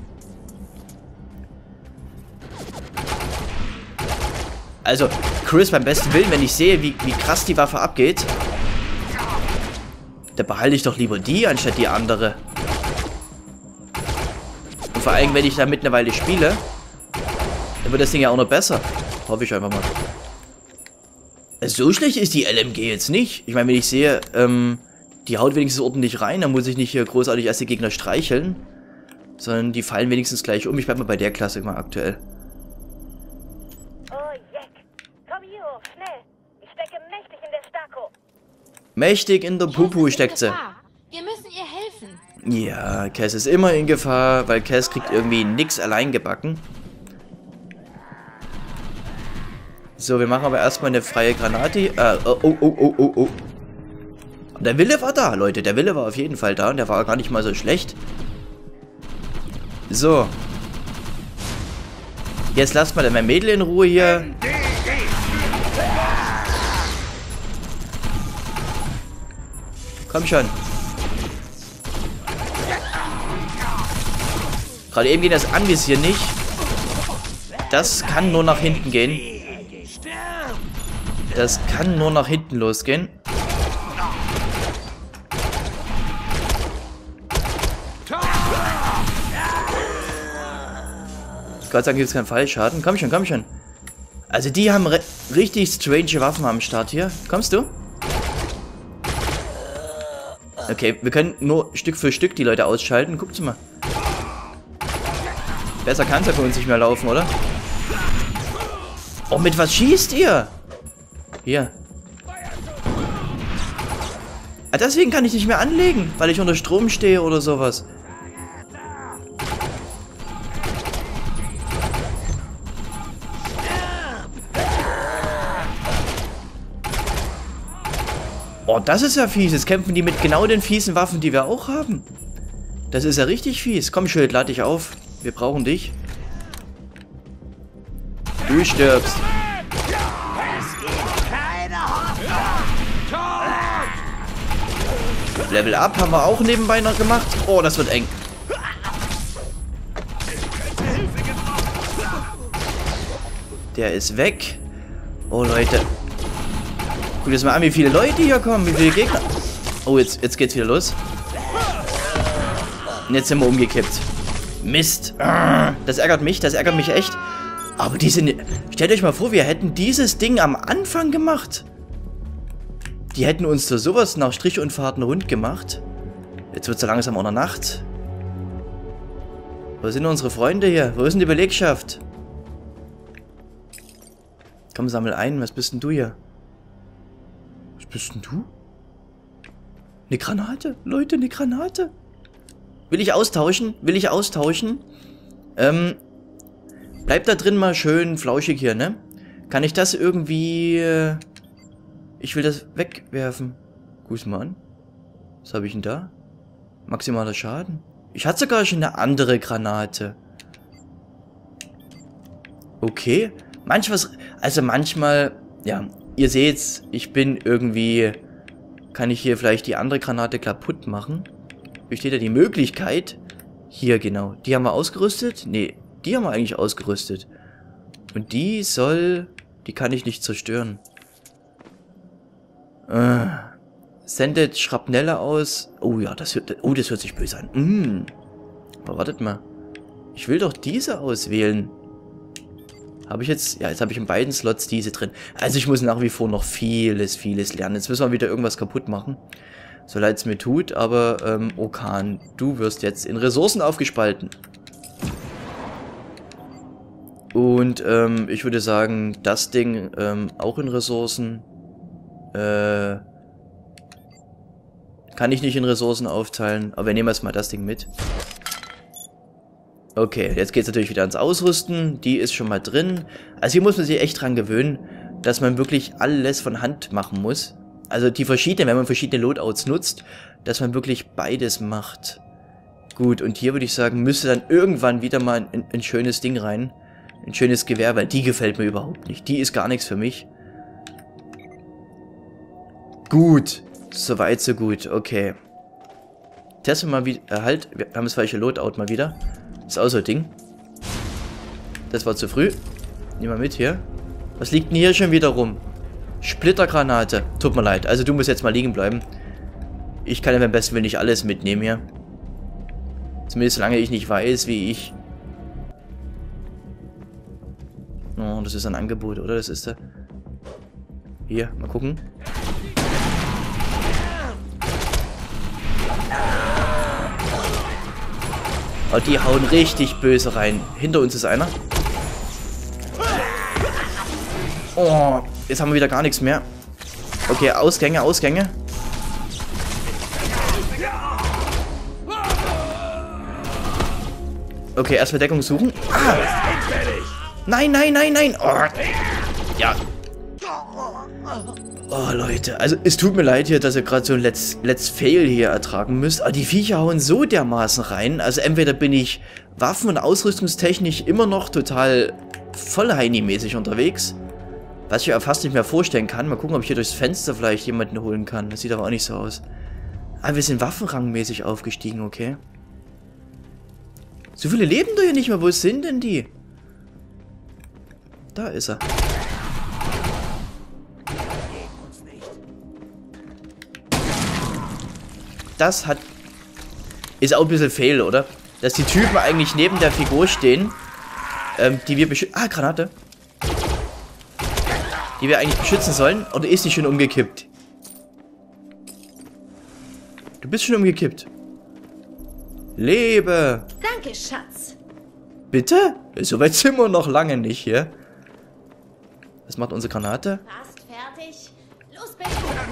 Also, Chris, beim besten Willen, wenn ich sehe, wie, wie krass die Waffe abgeht, da behalte ich doch lieber die, anstatt die andere. Und vor allem, wenn ich damit eine Weile spiele, dann wird das Ding ja auch noch besser. Hoffe ich einfach mal. So schlecht ist die L M G jetzt nicht. Ich meine, wenn ich sehe, ähm, die haut wenigstens ordentlich rein, dann muss ich nicht hier großartig erst die Gegner streicheln. Sondern die fallen wenigstens gleich um. Ich bleib mal bei der Klasse mal aktuell. Oh, Jack. Komm hier hoch, schnell. Ich stecke mächtig in der Stako. Mächtig in der Pupu steckt sie. Wir müssen ihr helfen. Ja, Cass ist immer in Gefahr, weil Cass kriegt irgendwie nix allein gebacken. So, wir machen aber erstmal eine freie Granate. Äh, oh, oh, oh, oh, oh, oh. Der Wille war da, Leute. Der Wille war auf jeden Fall da und der war gar nicht mal so schlecht. So. Jetzt lasst mal mein Mädel in Ruhe hier. Komm schon. Gerade eben ging das Anvisieren nicht. Das kann nur nach hinten gehen. Das kann nur nach hinten losgehen. Gott sei Dank gibt es keinen Fallschaden. Komm schon, komm schon. Also die haben richtig strange Waffen am Start hier. Kommst du? Okay, wir können nur Stück für Stück die Leute ausschalten. Guckt mal. Besser kann es ja für uns nicht mehr laufen, oder? Oh, mit was schießt ihr? Hier. Ah, deswegen kann ich nicht mehr anlegen, weil ich unter Strom stehe oder sowas. Oh, das ist ja fies. Jetzt kämpfen die mit genau den fiesen Waffen, die wir auch haben. Das ist ja richtig fies. Komm, Schild, lad dich auf. Wir brauchen dich. Du stirbst. Level Up haben wir auch nebenbei noch gemacht. Oh, das wird eng. Der ist weg. Oh, Leute. Guck jetzt mal an, wie viele Leute hier kommen. Wie viele Gegner. Oh, jetzt, jetzt geht's wieder los. Und jetzt sind wir umgekippt. Mist. Das ärgert mich. Das ärgert mich echt. Aber die sind... Stellt euch mal vor, wir hätten dieses Ding am Anfang gemacht. Die hätten uns da sowas nach Strich und Faden rund gemacht. Jetzt wird es so langsam auch noch Nacht. Wo sind unsere Freunde hier? Wo ist denn die Belegschaft? Komm, sammel ein. Was bist denn du hier? Was bist denn du? Eine Granate? Leute, eine Granate. Will ich austauschen? Will ich austauschen? Ähm, bleibt da drin mal schön flauschig hier, ne? Kann ich das irgendwie... Äh, ich will das wegwerfen. Guck's mal an. Was habe ich denn da? Maximaler Schaden. Ich hatte sogar schon eine andere Granate. Okay. Manchmal, also manchmal, ja, ihr seht's, ich bin irgendwie, kann ich hier vielleicht die andere Granate kaputt machen? Besteht ja die Möglichkeit. Hier, genau. Die haben wir ausgerüstet? Nee, die haben wir eigentlich ausgerüstet. Und die soll, die kann ich nicht zerstören. Äh, sendet Schrapnelle aus. Oh ja, das hört, oh, das hört sich böse an. Mm. Aber wartet mal. Ich will doch diese auswählen. Habe ich jetzt... Ja, jetzt habe ich in beiden Slots diese drin. Also ich muss nach wie vor noch vieles, vieles lernen. Jetzt müssen wir wieder irgendwas kaputt machen. So leid es mir tut, aber ähm, Okan, du wirst jetzt in Ressourcen aufgespalten. Und ähm, ich würde sagen, das Ding ähm, auch in Ressourcen. Äh, kann ich nicht in Ressourcen aufteilen, aber wir nehmen erstmal das Ding mit. Okay, jetzt geht es natürlich wieder ans Ausrüsten. Die ist schon mal drin. Also hier muss man sich echt dran gewöhnen, dass man wirklich alles von Hand machen muss. Also die verschiedenen, wenn man verschiedene Loadouts nutzt, dass man wirklich beides macht. Gut, und hier würde ich sagen, müsste dann irgendwann wieder mal ein, ein schönes Ding rein. Ein schönes Gewehr, weil die gefällt mir überhaupt nicht. Die ist gar nichts für mich. Gut, soweit so gut, okay. Testen wir mal wieder, äh, halt, wir haben das falsche Loadout mal wieder. Das ist auch so ein Ding. Das war zu früh. Nehmen wir mit hier. Was liegt denn hier schon wieder rum? Splittergranate. Tut mir leid, also du musst jetzt mal liegen bleiben. Ich kann ja beim besten Willen nicht alles mitnehmen hier. Zumindest solange ich nicht weiß, wie ich... Oh, das ist ein Angebot, oder? Das ist der... Hier, mal gucken. Oh, die hauen richtig böse rein. Hinter uns ist einer. Oh, jetzt haben wir wieder gar nichts mehr. Okay, Ausgänge, Ausgänge. Okay, erstmal Deckung suchen. Ah. Nein, nein, nein, nein. Oh. Ja. Oh, Leute. Also, es tut mir leid hier, dass ihr gerade so ein Let's, Let's Fail hier ertragen müsst. Aber die Viecher hauen so dermaßen rein. Also, entweder bin ich waffen- und ausrüstungstechnisch immer noch total voll Heini-mäßig unterwegs. Was ich ja fast nicht mehr vorstellen kann. Mal gucken, ob ich hier durchs Fenster vielleicht jemanden holen kann. Das sieht aber auch nicht so aus. Aber wir sind waffenrangmäßig aufgestiegen, okay. So viele leben doch hier nicht mehr. Wo sind denn die? Da ist er. Das hat... Ist auch ein bisschen fail, oder? Dass die Typen eigentlich neben der Figur stehen, ähm, die wir beschützen... Ah, Granate. Die wir eigentlich beschützen sollen. Oder ist die schon umgekippt? Du bist schon umgekippt. Lebe! Danke, Schatz. Bitte? So weit sind wir noch lange nicht hier. Was macht unsere Granate? Fast fertig. Los, Baby.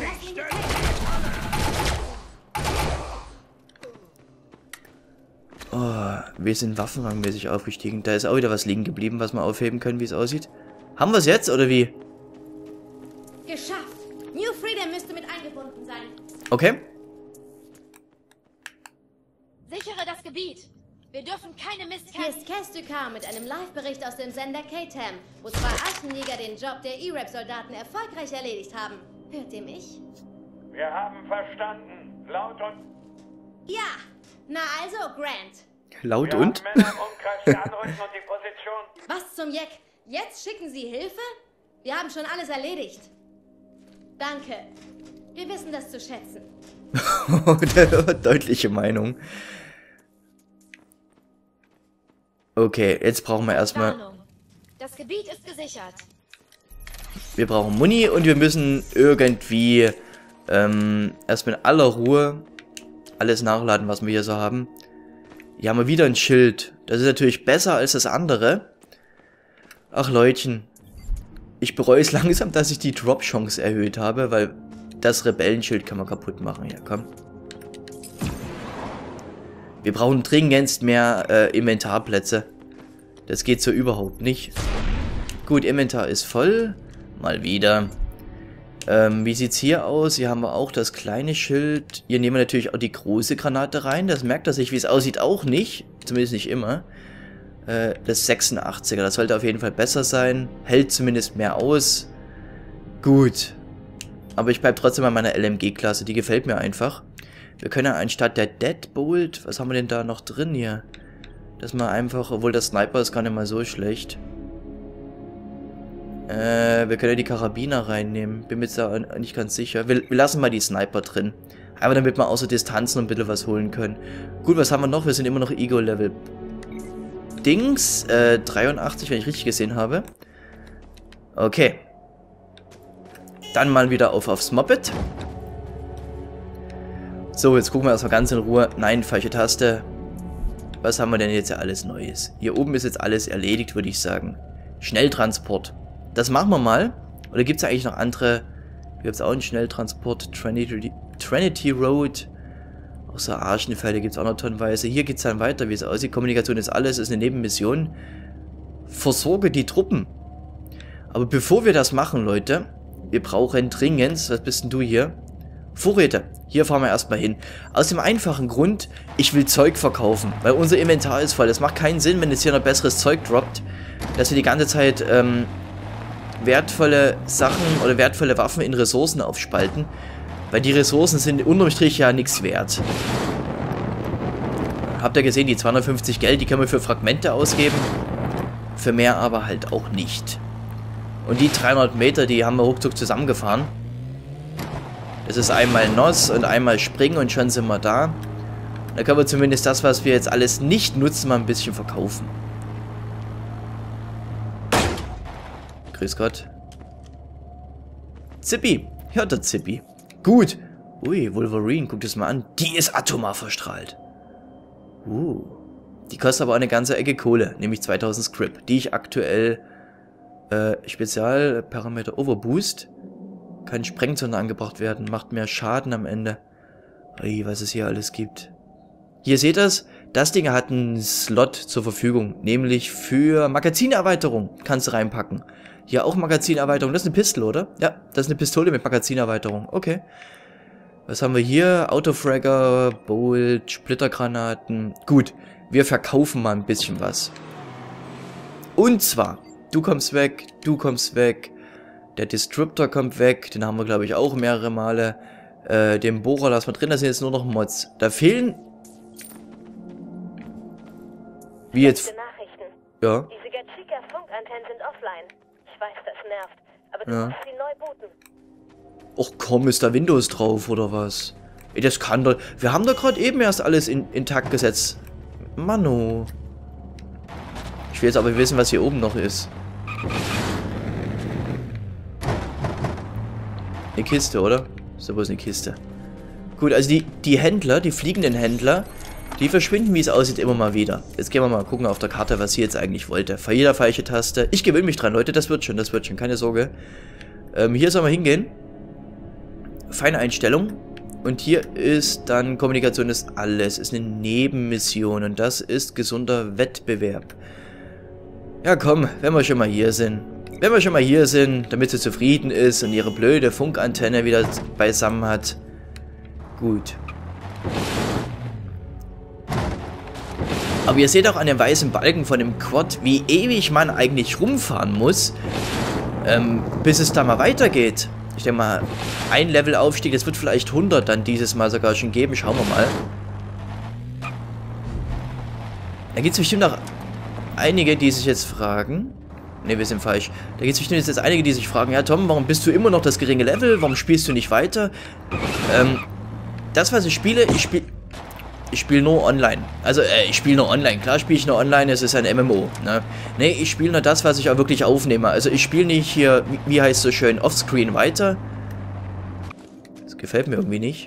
Oh, wir sind waffenrangmäßig aufgestiegen. Da ist auch wieder was liegen geblieben, was wir aufheben können, wie es aussieht. Haben wir es jetzt, oder wie? Geschafft. New Freedom müsste mit eingebunden sein. Okay. Sichere das Gebiet. Wir dürfen keine Mist. Hier ist Kestukar mit einem Live-Bericht aus dem Sender K-Tam, wo zwei Aschenjäger den Job der E-Rap-Soldaten erfolgreich erledigt haben. Hört ihr mich? Wir haben verstanden. Laut und... Ja! Na also, Grant. Laut Wir und? haben Männer im Umkreis, die anrücken und die Position... Was zum Jeck? Jetzt schicken Sie Hilfe? Wir haben schon alles erledigt. Danke. Wir wissen das zu schätzen. Deutliche Meinung. Okay, jetzt brauchen wir erstmal... Warnung. Das Gebiet ist gesichert. Wir brauchen Muni und wir müssen irgendwie ähm, erstmal in aller Ruhe alles nachladen, was wir hier so haben. Hier haben wir wieder ein Schild. Das ist natürlich besser als das andere. Ach Leutchen. Ich bereue es langsam, dass ich die Drop-Chance erhöht habe, weil das Rebellenschild kann man kaputt machen. Ja, komm. Wir brauchen dringendst mehr äh, Inventarplätze. Das geht so überhaupt nicht. Gut, Inventar ist voll. Mal wieder. Ähm, wie sieht's hier aus? Hier haben wir auch das kleine Schild. Hier nehmen wir natürlich auch die große Granate rein. Das merkt er sich, wie es aussieht, auch nicht. Zumindest nicht immer. Äh, das sechsundachtziger. Das sollte auf jeden Fall besser sein. Hält zumindest mehr aus. Gut. Aber ich bleibe trotzdem bei meiner L M G-Klasse. Die gefällt mir einfach. Wir können ja anstatt der Deadbolt, was haben wir denn da noch drin hier? Das mal einfach, obwohl der Sniper ist gar nicht mal so schlecht. Äh, wir können ja die Karabiner reinnehmen. Bin mir jetzt da nicht ganz sicher. Wir, wir lassen mal die Sniper drin. Einfach damit wir außer Distanz noch ein bisschen was holen können. Gut, was haben wir noch? Wir sind immer noch Ego-Level. Dings, äh, dreiundachtzig, wenn ich richtig gesehen habe. Okay. Dann mal wieder auf aufs Moped. So, jetzt gucken wir erstmal ganz in Ruhe. Nein, falsche Taste. Was haben wir denn jetzt alles Neues? Hier oben ist jetzt alles erledigt, würde ich sagen. Schnelltransport. Das machen wir mal. Oder gibt es eigentlich noch andere? Hier gibt es auch einen Schnelltransport. Trinity, Trinity Road. Außer Arschenfälle gibt es auch noch tonnenweise. Hier geht es dann weiter, wie es aussieht. Kommunikation ist alles, ist eine Nebenmission. Versorge die Truppen. Aber bevor wir das machen, Leute, wir brauchen dringend, was bist denn du hier? Vorräte. Hier fahren wir erstmal hin. Aus dem einfachen Grund, ich will Zeug verkaufen, weil unser Inventar ist voll. Es macht keinen Sinn, wenn jetzt hier noch besseres Zeug droppt, dass wir die ganze Zeit ähm, wertvolle Sachen oder wertvolle Waffen in Ressourcen aufspalten, weil die Ressourcen sind unterm Strich ja nichts wert. Habt ihr gesehen, die zweihundertfünfzig Geld, die können wir für Fragmente ausgeben, für mehr aber halt auch nicht. Und die dreihundert Meter, die haben wir ruckzuck zusammengefahren. Das ist einmal N O S und einmal Springen und schon sind wir da. Da können wir zumindest das, was wir jetzt alles nicht nutzen, mal ein bisschen verkaufen. Grüß Gott. Zippy. Hört der Zippy. Gut. Ui, Wolverine, guck das mal an. Die ist atomar verstrahlt. Uh. Die kostet aber auch eine ganze Ecke Kohle, nämlich zweitausend Scrip, die ich aktuell äh, Spezialparameter Overboost. Kann Sprengzone angebracht werden, macht mehr Schaden am Ende. Ui, was es hier alles gibt. Hier seht ihr das. Das Ding hat einen Slot zur Verfügung, nämlich für Magazinerweiterung kannst du reinpacken. Hier auch Magazinerweiterung. Das ist eine Pistole, oder? Ja, das ist eine Pistole mit Magazinerweiterung. Okay. Was haben wir hier? Autofragger, Bolt, Splittergranaten. Gut, wir verkaufen mal ein bisschen was. Und zwar, du kommst weg, du kommst weg. Der Disruptor kommt weg, den haben wir glaube ich auch mehrere Male. Äh, den Bohrer lassen wir drin, da sind jetzt nur noch Mods. Da fehlen... Wie jetzt... Nachrichten. Ja. Diese Gachika-Funkantennen sind offline. Ich weiß, das nervt, aber du Ja. musst sie neu booten. Och komm, ist da Windows drauf oder was? Ey, das kann doch... Wir haben doch gerade eben erst alles in, intakt gesetzt. Mano. Ich will jetzt aber wissen, was hier oben noch ist. Eine Kiste, oder? Ist doch bloß eine Kiste. Gut, also die, die Händler, die fliegenden Händler, die verschwinden, wie es aussieht, immer mal wieder. Jetzt gehen wir mal gucken auf der Karte, was sie jetzt eigentlich wollte. Für jeder falsche Taste. Ich gewöhne mich dran, Leute. Das wird schon, das wird schon. Keine Sorge. Ähm, hier sollen wir hingehen. Feine Einstellung. Und hier ist dann Kommunikation ist alles. Ist eine Nebenmission. Und das ist gesunder Wettbewerb. Ja, komm, wenn wir schon mal hier sind. Wenn wir schon mal hier sind, damit sie zufrieden ist und ihre blöde Funkantenne wieder beisammen hat. Gut. Aber ihr seht auch an dem weißen Balken von dem Quad, wie ewig man eigentlich rumfahren muss, ähm, bis es da mal weitergeht. Ich denke mal, ein Levelaufstieg, das wird vielleicht hundert dann dieses Mal sogar schon geben. Schauen wir mal. Da gibt es bestimmt noch einige, die sich jetzt fragen. Ne, wir sind falsch. Da gibt es bestimmt jetzt einige, die sich fragen, ja Tom, warum bist du immer noch das geringe Level? Warum spielst du nicht weiter? Ähm, das, was ich spiele, ich spiele ich spiele nur online. Also, äh, ich spiele nur online. Klar spiele ich nur online, es ist ein M M O. Ne, nee, ich spiele nur das, was ich auch wirklich aufnehme. Also, ich spiele nicht hier, wie, wie heißt es so schön, offscreen weiter. Das gefällt mir irgendwie nicht.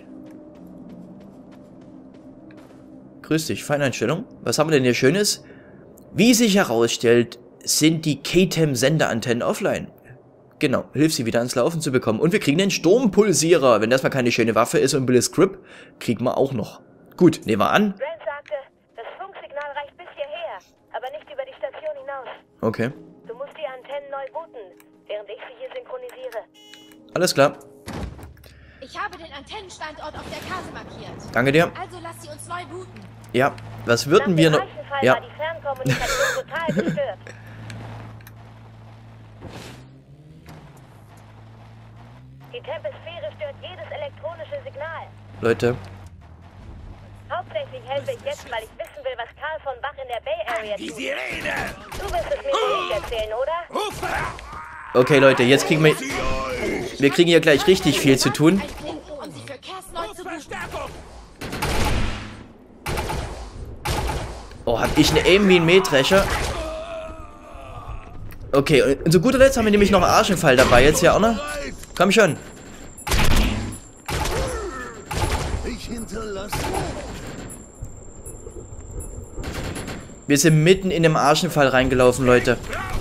Grüß dich, Feineinstellung. Was haben wir denn hier Schönes? Wie sich herausstellt, sind die K-Tem-Sendeantennen offline. Genau, hilft sie wieder ans Laufen zu bekommen. Und wir kriegen den Sturmpulsierer. Wenn das mal keine schöne Waffe ist und ein billiges Grip, kriegen wir auch noch. Gut, nehmen wir an. Brent sagte, das Funksignal reicht bis hierher, aber nicht über die Station hinaus. Okay. Du musst die Antennen neu booten, während ich sie hier synchronisiere. Alles klar. Ich habe den Antennenstandort auf der Karte markiert. Danke dir. Also lass sie uns neu booten. Ja, was würden wir noch... Nach dem Ja. war die Fernkommunikation total gestört. Die Tempesphäre stört jedes elektronische Signal. Leute. Hauptsächlich helfe ich jetzt, weil ich wissen will, was Karl von Bach in der Bay Area Die tut. Sirene! Du wirst es mir nicht erzählen, oder? Okay, Leute, jetzt kriegen wir... Wir kriegen hier gleich richtig viel zu tun. Um sie für Cass neu zu booten. Oh, hab ich eine Aim wie ein Mähdrescher. Okay, und zu guter Letzt haben wir nämlich noch einen Arschenfall dabei jetzt hier auch noch. Komm schon. Wir sind mitten in dem Arschenfall reingelaufen, Leute.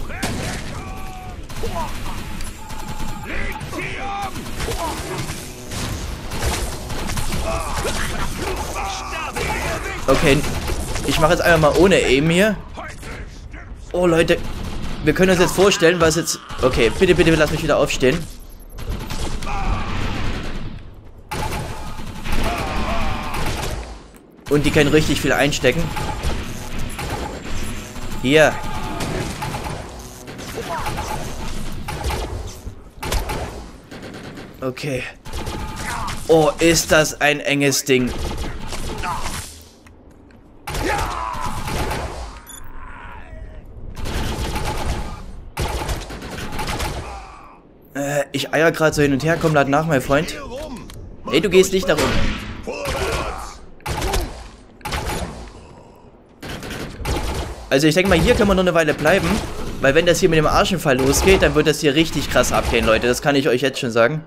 Okay, ich mache jetzt einfach mal ohne Aim hier. Oh, Leute. Wir können uns jetzt vorstellen, was jetzt... Okay, bitte, bitte, lass mich wieder aufstehen. Und die können richtig viel einstecken. Hier. Okay. Oh, ist das ein enges Ding. Äh, ich eier gerade so hin und her. Komm, lad nach, mein Freund. Nee, du gehst nicht nach unten. Also ich denke mal, hier können wir noch eine Weile bleiben. Weil wenn das hier mit dem Arschenfall losgeht, dann wird das hier richtig krass abgehen, Leute. Das kann ich euch jetzt schon sagen.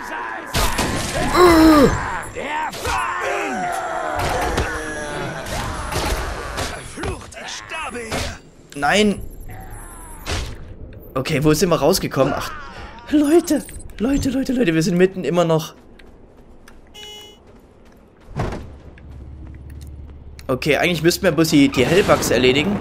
Nein. Okay, wo sind wir rausgekommen? Ach, Leute. Leute, Leute, Leute. Wir sind mitten immer noch... Okay, eigentlich müssten wir bloß die, die Hellbugs erledigen.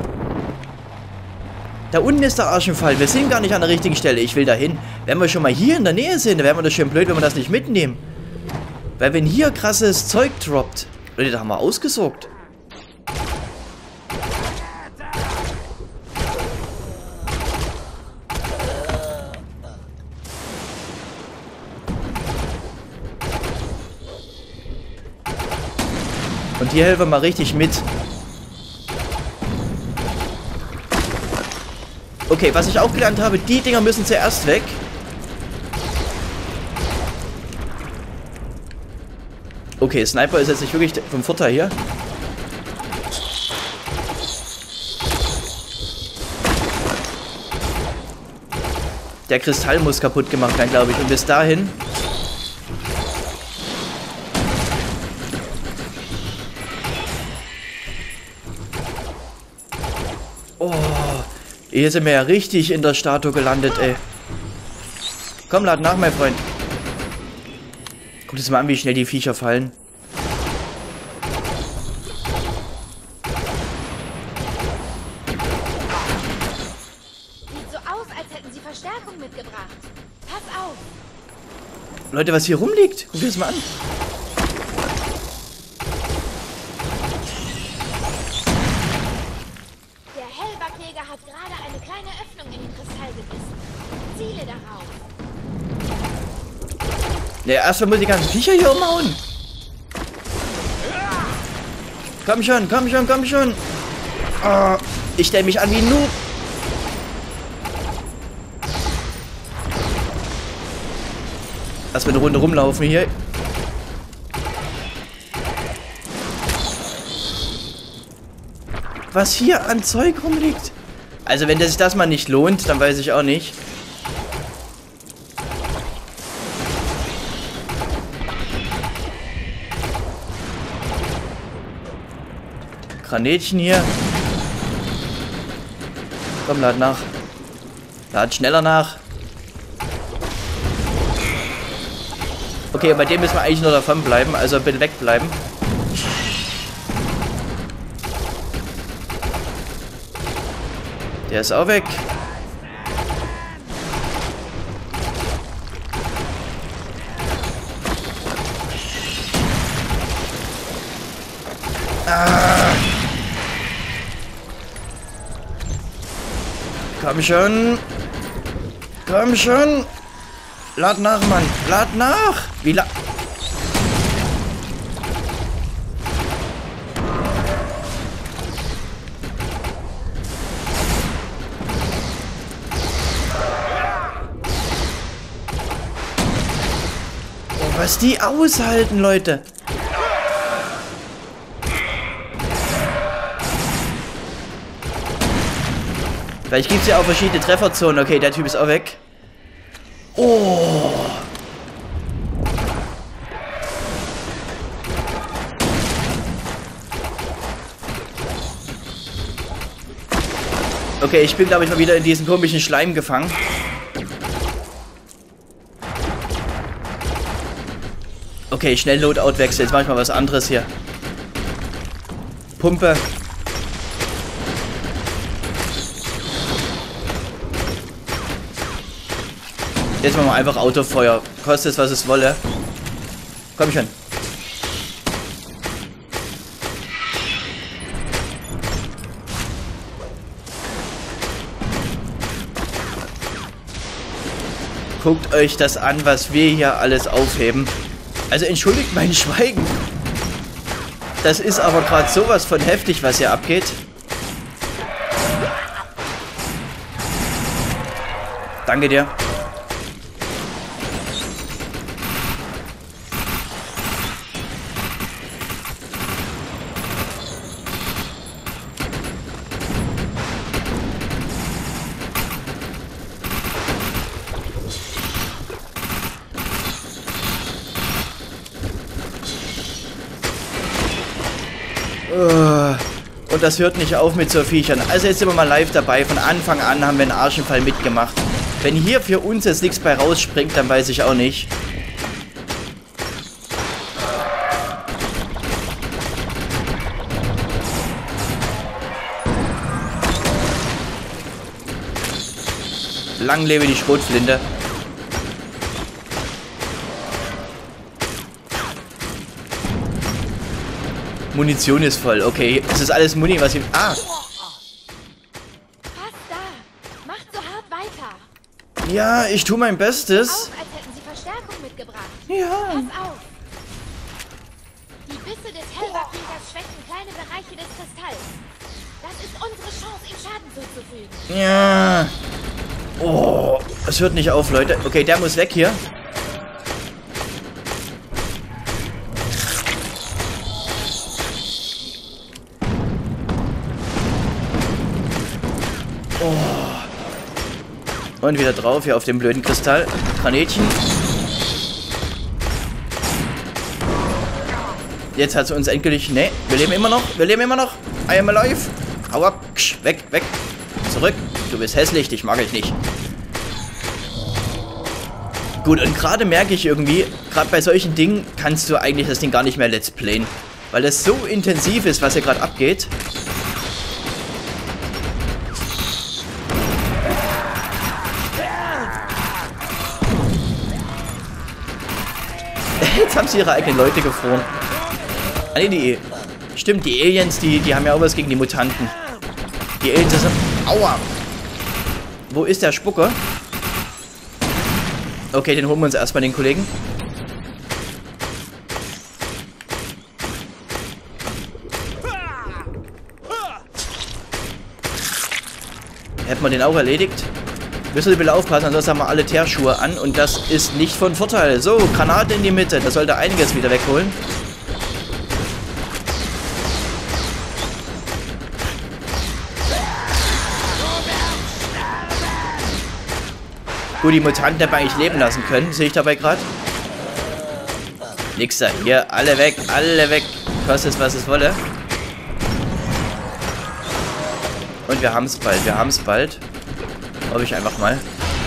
Da unten ist der Arschenfall. Wir sind gar nicht an der richtigen Stelle. Ich will da hin. Wenn wir schon mal hier in der Nähe sind, dann wäre das schön blöd, wenn wir das nicht mitnehmen. Weil wenn hier krasses Zeug droppt... Leute, da haben wir ausgesorgt. Und hier helfen wir mal richtig mit. Okay, was ich auch gelernt habe, die Dinger müssen zuerst weg. Okay, Sniper ist jetzt nicht wirklich vom Vorteil hier. Der Kristall muss kaputt gemacht werden, glaube ich. Und bis dahin... Oh, hier sind wir ja richtig in der Statue gelandet, ey. Komm, lad nach, mein Freund. Guck dir mal an, wie schnell die Viecher fallen. Sieht so aus, als hätten sie Verstärkung mitgebracht. Pass auf. Leute, was hier rumliegt. Guck dir das mal an. Kristall gebissen. Ziele darauf. Ja, erstmal muss die ganzen Viecher hier umhauen. Komm schon, komm schon, komm schon. Oh, ich stelle mich an wie ein Noob. Erstmal eine Runde rumlaufen hier. Was hier an Zeug rumliegt. Also wenn sich das mal nicht lohnt, dann weiß ich auch nicht. Granätchen hier. Komm, lad nach. Lad schneller nach. Okay, bei dem müssen wir eigentlich nur davon bleiben, also bitte wegbleiben. Der ist auch weg. Ah. Komm schon. Komm schon. Lad nach, Mann. Lad nach. Wie la... Oh, was die aushalten, Leute. Vielleicht gibt es ja auch verschiedene Trefferzonen. Okay, der Typ ist auch weg. Oh. Okay, ich bin, glaube ich, mal wieder in diesen komischen Schleim gefangen. Okay, schnell Loadout wechseln. Jetzt mache ich mal was anderes hier. Pumpe. Jetzt machen wir einfach Autofeuer. Kostet es, was es wolle. Komm schon. Guckt euch das an, was wir hier alles aufheben. Also entschuldigt mein Schweigen. Das ist aber gerade sowas von heftig, was hier abgeht. Danke dir. Und das hört nicht auf mit so Viechern. Also jetzt sind wir mal live dabei. Von Anfang an haben wir einen Arschenfall mitgemacht. Wenn hier für uns jetzt nichts bei rausspringt, dann weiß ich auch nicht. Lang lebe die Schrotflinte. Munition ist voll. Okay, es ist alles Muni, was ich... Ah! Fast da. Macht so hart weiter. Ja, ich tue mein Bestes. Auf, als hätten sie Verstärkung mitgebracht. Ja. Pass auf. Die Bisse des Hellwakriegers schwächen kleine Bereiche des Kristalls. Das ist unsere Chance, ihm Schaden zuzufügen. Ja. Oh, es hört nicht auf, Leute. Okay, der muss weg hier. Und wieder drauf, hier auf dem blöden Kristall. Granätchen. Jetzt hat sie uns endgültig... Ne, wir leben immer noch. Wir leben immer noch. I am alive. Hau ab. Ksch, weg, weg. Zurück. Du bist hässlich, dich mag ich nicht. Gut, und gerade merke ich irgendwie, gerade bei solchen Dingen kannst du eigentlich das Ding gar nicht mehr let's playen. Weil das so intensiv ist, was hier gerade abgeht. Jetzt haben sie ihre eigenen Leute gefroren. Ah, nee, die... Stimmt, die Aliens, die, die haben ja auch was gegen die Mutanten. Die Aliens sind... Aua! Wo ist der Spucker? Okay, den holen wir uns erstmal, den Kollegen. Hätten wir den auch erledigt? Müssen wir bitte aufpassen, ansonsten haben wir alle Teerschuhe an und das ist nicht von Vorteil. So, Granate in die Mitte, das sollte einiges wieder wegholen. Gut, die Mutanten hätten wir eigentlich leben lassen können, sehe ich dabei gerade. Nix da, hier, alle weg, alle weg, kostet es, was es wolle. Und wir haben es bald, wir haben es bald. Hoffe ich einfach mal.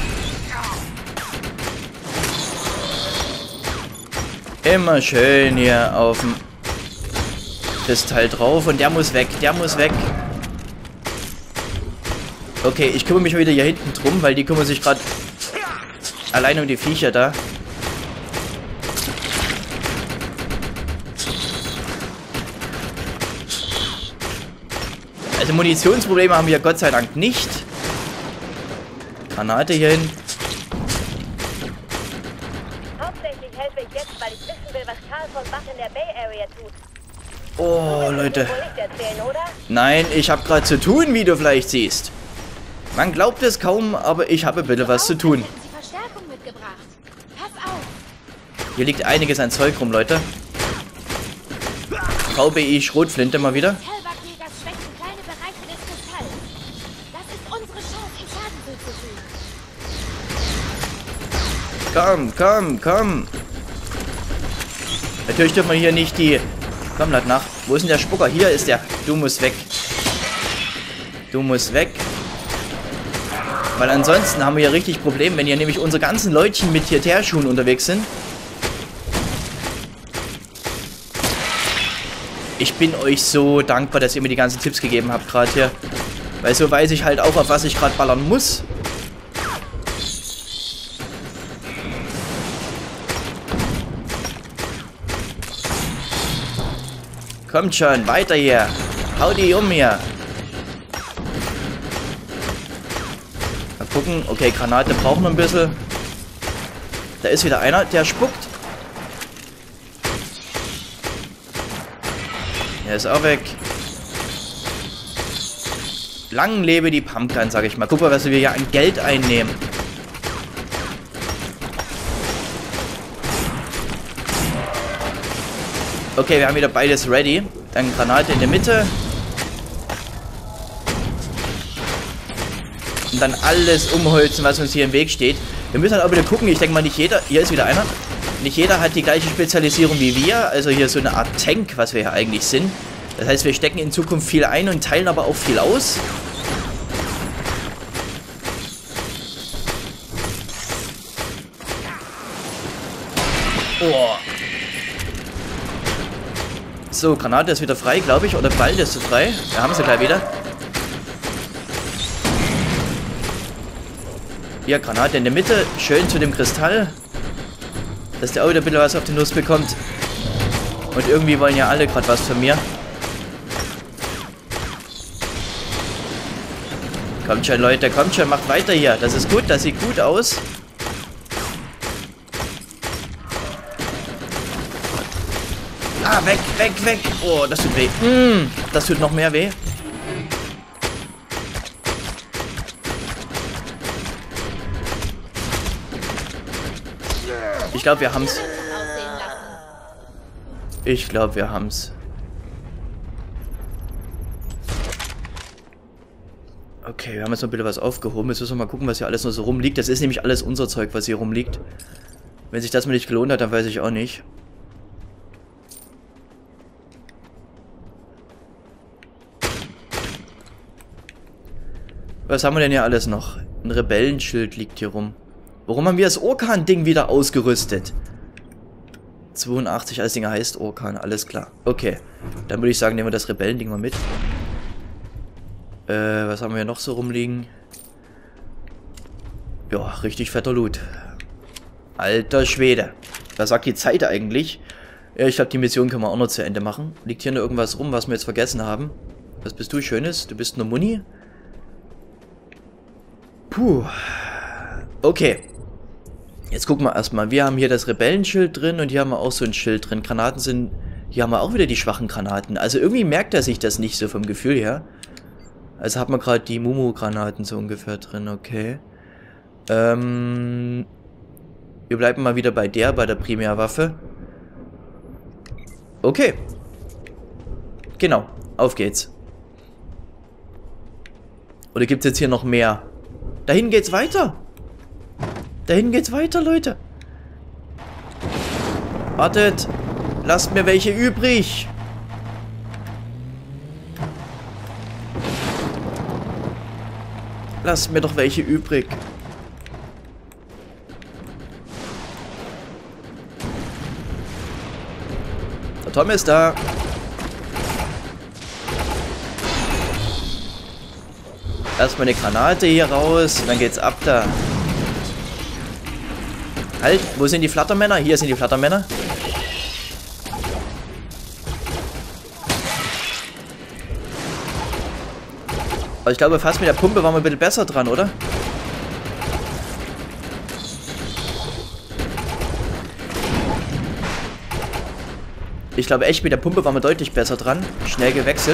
Immer schön hier auf dem Kristall drauf. Und der muss weg, der muss weg. Okay, ich kümmere mich wieder hier hinten drum, weil die kümmern sich gerade allein um die Viecher da. Also Munitionsprobleme haben wir Gott sei Dank nicht. Granate hier hin. Hauptsächlich helfe ich jetzt, weil ich wissen will, was Karl von Bach in der Bay Area tut. Oh, Leute. Wohl nicht erzählen, oder? Nein, ich habe gerade zu tun, wie du vielleicht siehst. Man glaubt es kaum, aber ich habe bitte was zu tun. Sie Verstärkung mitgebracht. Pass auf. Hier liegt einiges an Zeug rum, Leute. V B I Schrotflinte mal wieder. Hellbackjägers schwächen kleine Bereiche des Kristalls. Das ist unsere Chance, ihm Schaden zuzufügen. Komm, komm, komm. Natürlich dürfen wir hier nicht die... Komm, lad nach. Wo ist denn der Spucker? Hier ist der. Du musst weg. Du musst weg. Weil ansonsten haben wir ja richtig Probleme, wenn hier nämlich unsere ganzen Leutchen mit hier Teerschuhen unterwegs sind. Ich bin euch so dankbar, dass ihr mir die ganzen Tipps gegeben habt gerade hier. Weil so weiß ich halt auch, auf was ich gerade ballern muss. Kommt schon, weiter hier. Hau die um hier. Mal gucken. Okay, Granate brauchen wir ein bisschen. Da ist wieder einer, der spuckt. Der ist auch weg. Lang lebe die Pumpgun, sag ich mal. Guck mal, was wir hier an Geld einnehmen. Okay, wir haben wieder beides ready. Dann Granate in der Mitte. Und dann alles umholzen, was uns hier im Weg steht. Wir müssen halt auch wieder gucken. Ich denke mal, nicht jeder... Hier ist wieder einer. Nicht jeder hat die gleiche Spezialisierung wie wir. Also hier so eine Art Tank, was wir hier eigentlich sind. Das heißt, wir stecken in Zukunft viel ein und teilen aber auch viel aus. Oh. So, Granate ist wieder frei, glaube ich. Oder bald ist sie frei. Da haben sie gleich wieder. Hier, Granate in der Mitte. Schön zu dem Kristall. Dass der auch wieder ein bisschen was auf die Nuss bekommt. Und irgendwie wollen ja alle gerade was von mir. Kommt schon, Leute. Kommt schon. Macht weiter hier. Das ist gut. Das sieht gut aus. Ah, weg, weg, weg. Oh, das tut weh. Mm, das tut noch mehr weh. Ich glaube, wir haben's. Ich glaube, wir haben's. Okay, wir haben jetzt noch ein bisschen was aufgehoben. Jetzt müssen wir mal gucken, was hier alles noch so rumliegt. Das ist nämlich alles unser Zeug, was hier rumliegt. Wenn sich das mir nicht gelohnt hat, dann weiß ich auch nicht. Was haben wir denn hier alles noch? Ein Rebellenschild liegt hier rum. Warum haben wir das Orkan-Ding wieder ausgerüstet? zweiundachtzig, alles Dinge heißt Orkan, alles klar. Okay, dann würde ich sagen, nehmen wir das Rebellending mal mit. Äh, was haben wir hier noch so rumliegen? Ja, richtig fetter Loot. Alter Schwede. Was sagt die Zeit eigentlich? Ja, ich glaube, die Mission können wir auch noch zu Ende machen. Liegt hier noch irgendwas rum, was wir jetzt vergessen haben? Was bist du, Schönes? Du bist nur Muni? Puh, Puh. Okay. Jetzt gucken wir erstmal. Wir haben hier das Rebellenschild drin und hier haben wir auch so ein Schild drin. Granaten sind... Hier haben wir auch wieder die schwachen Granaten. Also irgendwie merkt er sich das nicht so vom Gefühl her. Also hat man gerade die Mumu-Granaten so ungefähr drin. Okay. Ähm... Wir bleiben mal wieder bei der, bei der Primärwaffe. Okay. Genau. Auf geht's. Oder gibt es jetzt hier noch mehr? Dahin geht's weiter. Dahin geht's weiter, Leute. Wartet. Lasst mir welche übrig. Lasst mir doch welche übrig. Der Tom ist da. Erstmal eine Granate hier raus. Und dann geht's ab da. Halt, wo sind die Flattermänner? Hier sind die Flattermänner. Aber ich glaube, fast mit der Pumpe waren wir ein bisschen besser dran, oder? Ich glaube echt, mit der Pumpe waren wir deutlich besser dran. Schnell gewechselt.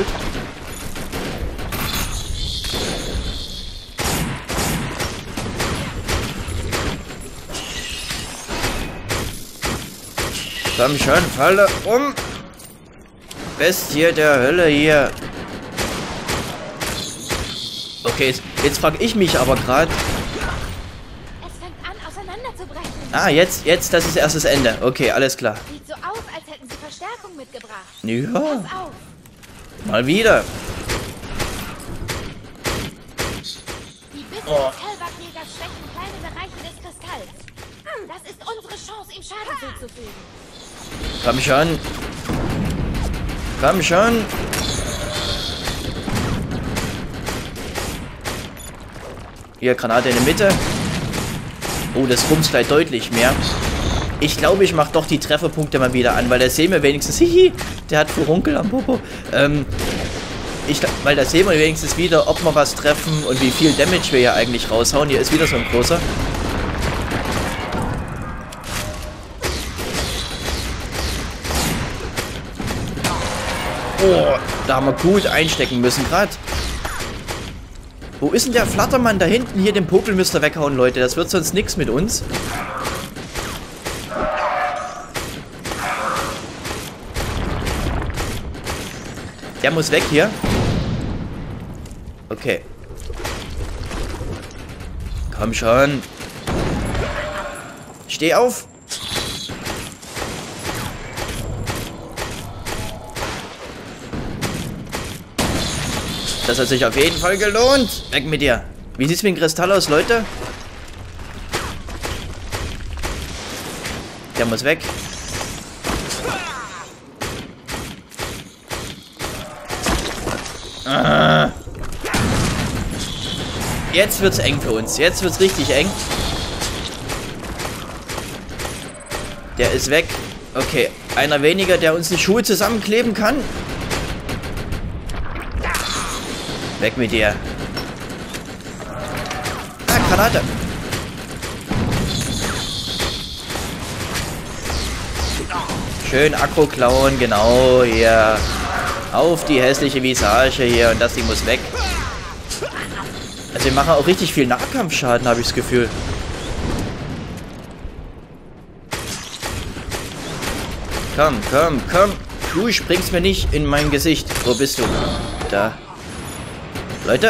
Komm schon, falle um. Bestie der Hölle hier. Okay, jetzt, jetzt frage ich mich aber gerade. Es fängt an, auseinanderzubrechen. Ah, jetzt, jetzt, das ist erst das Ende. Okay, alles klar. Sieht so aus, als hätten sie Verstärkung mitgebracht. Ja. Pass auf. Mal wieder. Die Bisse des Hellbackjägers schwächen kleine Bereiche des Kristalls. Das ist unsere Chance, ihm Schaden zuzufügen. Komm schon. Komm schon. Hier, Granate in der Mitte. Oh, das rumst gleich deutlich mehr. Ich glaube, ich mache doch die Trefferpunkte mal wieder an, weil da sehen wir wenigstens... Hihi, der hat Furunkel am Popo. Ähm, ich, weil da sehen wir wenigstens wieder, ob wir was treffen und wie viel Damage wir hier eigentlich raushauen. Hier ist wieder so ein großer. Oh, da haben wir gut einstecken müssen gerade. Wo ist denn der Flattermann da hinten? Hier, den Popel müsst ihr weghauen, Leute. Das wird sonst nichts mit uns. Der muss weg hier. Okay. Komm schon. Steh auf. Das hat sich auf jeden Fall gelohnt. Weg mit dir. Wie sieht's mit dem Kristall aus, Leute? Der muss weg. Ah. Jetzt wird's eng für uns. Jetzt wird's richtig eng. Der ist weg. Okay, einer weniger, der uns die Schuhe zusammenkleben kann. Weg mit dir. Ah, Granate. Schön Aggro klauen, genau hier. Auf die hässliche Visage hier und das Ding muss weg. Also wir machen auch richtig viel Nahkampfschaden, habe ich das Gefühl. Komm, komm, komm. Du springst mir nicht in mein Gesicht. Wo bist du? Da. Leute.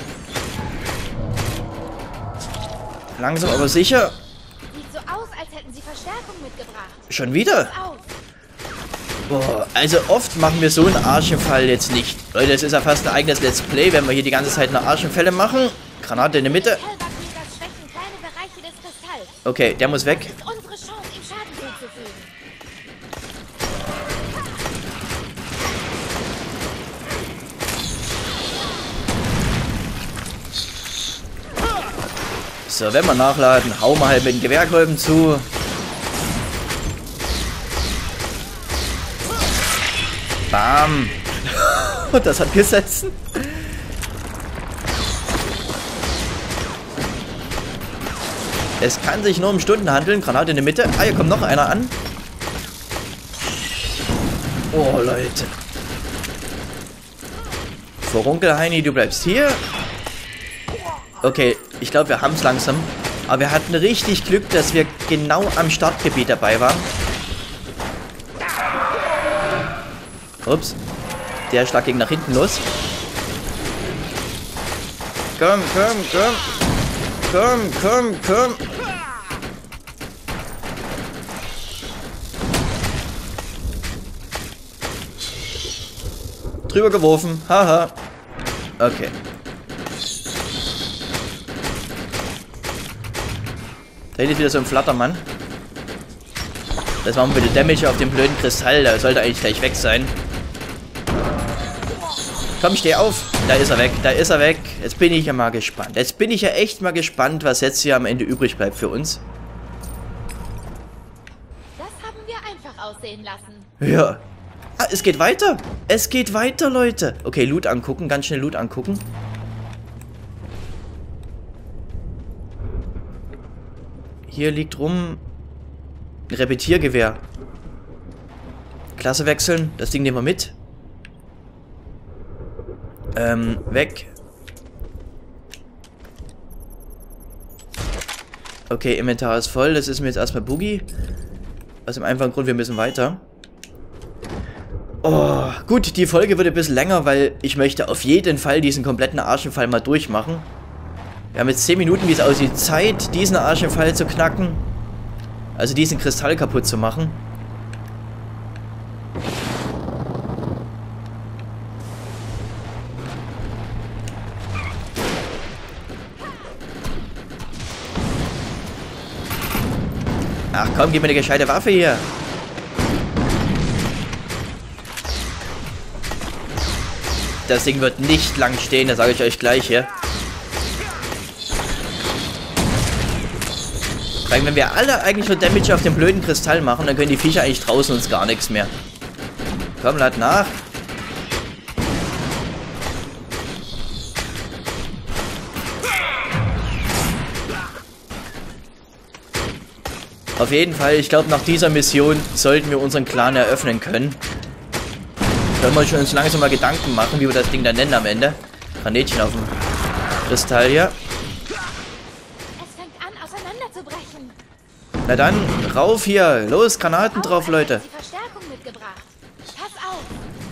Langsam aber sicher. Sieht so aus, als hätten sie Verstärkung mitgebracht. Schon wieder? Pass auf. Boah, also oft machen wir so einen Arschenfall jetzt nicht. Leute, es ist ja fast ein eigenes Let's Play, wenn wir hier die ganze Zeit eine Arschenfälle machen. Granate in der Mitte. Hellbackjägers schwächen kleine Bereiche des Kristalls. Okay, der muss weg. Das ist unsere Chance, ihm Schaden zuzufügen. So, wenn wir nachladen, hauen wir halt mit den Gewehrkolben zu. Bam. Und das hat gesessen. Es kann sich nur um Stunden handeln. Granate in der Mitte. Ah, hier kommt noch einer an. Oh, Leute. Vorunkel Heini, du bleibst hier. Okay, ich glaube, wir haben es langsam. Aber wir hatten richtig Glück, dass wir genau am Startgebiet dabei waren. Ups. Der Schlag ging nach hinten los. Komm, komm, komm. Komm, komm, komm. Drüber geworfen. Haha. Okay. Da hinten ist wieder so ein Flattermann. Das machen wir bitte Damage auf den blöden Kristall. Der sollte eigentlich gleich weg sein. Komm, steh auf. Da ist er weg. Da ist er weg. Jetzt bin ich ja mal gespannt. Jetzt bin ich ja echt mal gespannt, was jetzt hier am Ende übrig bleibt für uns. Das haben wir einfach aussehen lassen. Ja. Ah, es geht weiter. Es geht weiter, Leute. Okay, Loot angucken. Ganz schnell Loot angucken. Hier liegt rum ein Repetiergewehr. Klasse wechseln. Das Ding nehmen wir mit. Ähm, weg. Okay, Inventar ist voll. Das ist mir jetzt erstmal Boogie. Aus dem einfachen Grund, wir müssen weiter. Oh, gut, die Folge wird ein bisschen länger, weil ich möchte auf jeden Fall diesen kompletten Arschenfall mal durchmachen. Wir haben jetzt zehn Minuten, wie es aussieht, Zeit, diesen Arschenfall zu knacken. Also diesen Kristall kaputt zu machen. Ach komm, gib mir eine gescheite Waffe hier. Das Ding wird nicht lang stehen, das sage ich euch gleich hier. Weil wenn wir alle eigentlich nur Damage auf den blöden Kristall machen, dann können die Viecher eigentlich draußen uns gar nichts mehr. Komm, lad nach. Auf jeden Fall, ich glaube, nach dieser Mission sollten wir unseren Clan eröffnen können. Können wir uns langsam mal Gedanken machen, wie wir das Ding dann nennen am Ende. Granätchen auf dem Kristall hier. Es fängt an, auseinanderzubrechen. Na dann, rauf hier. Los, Granaten drauf, Leute. Die Verstärkung mitgebracht. Pass auf.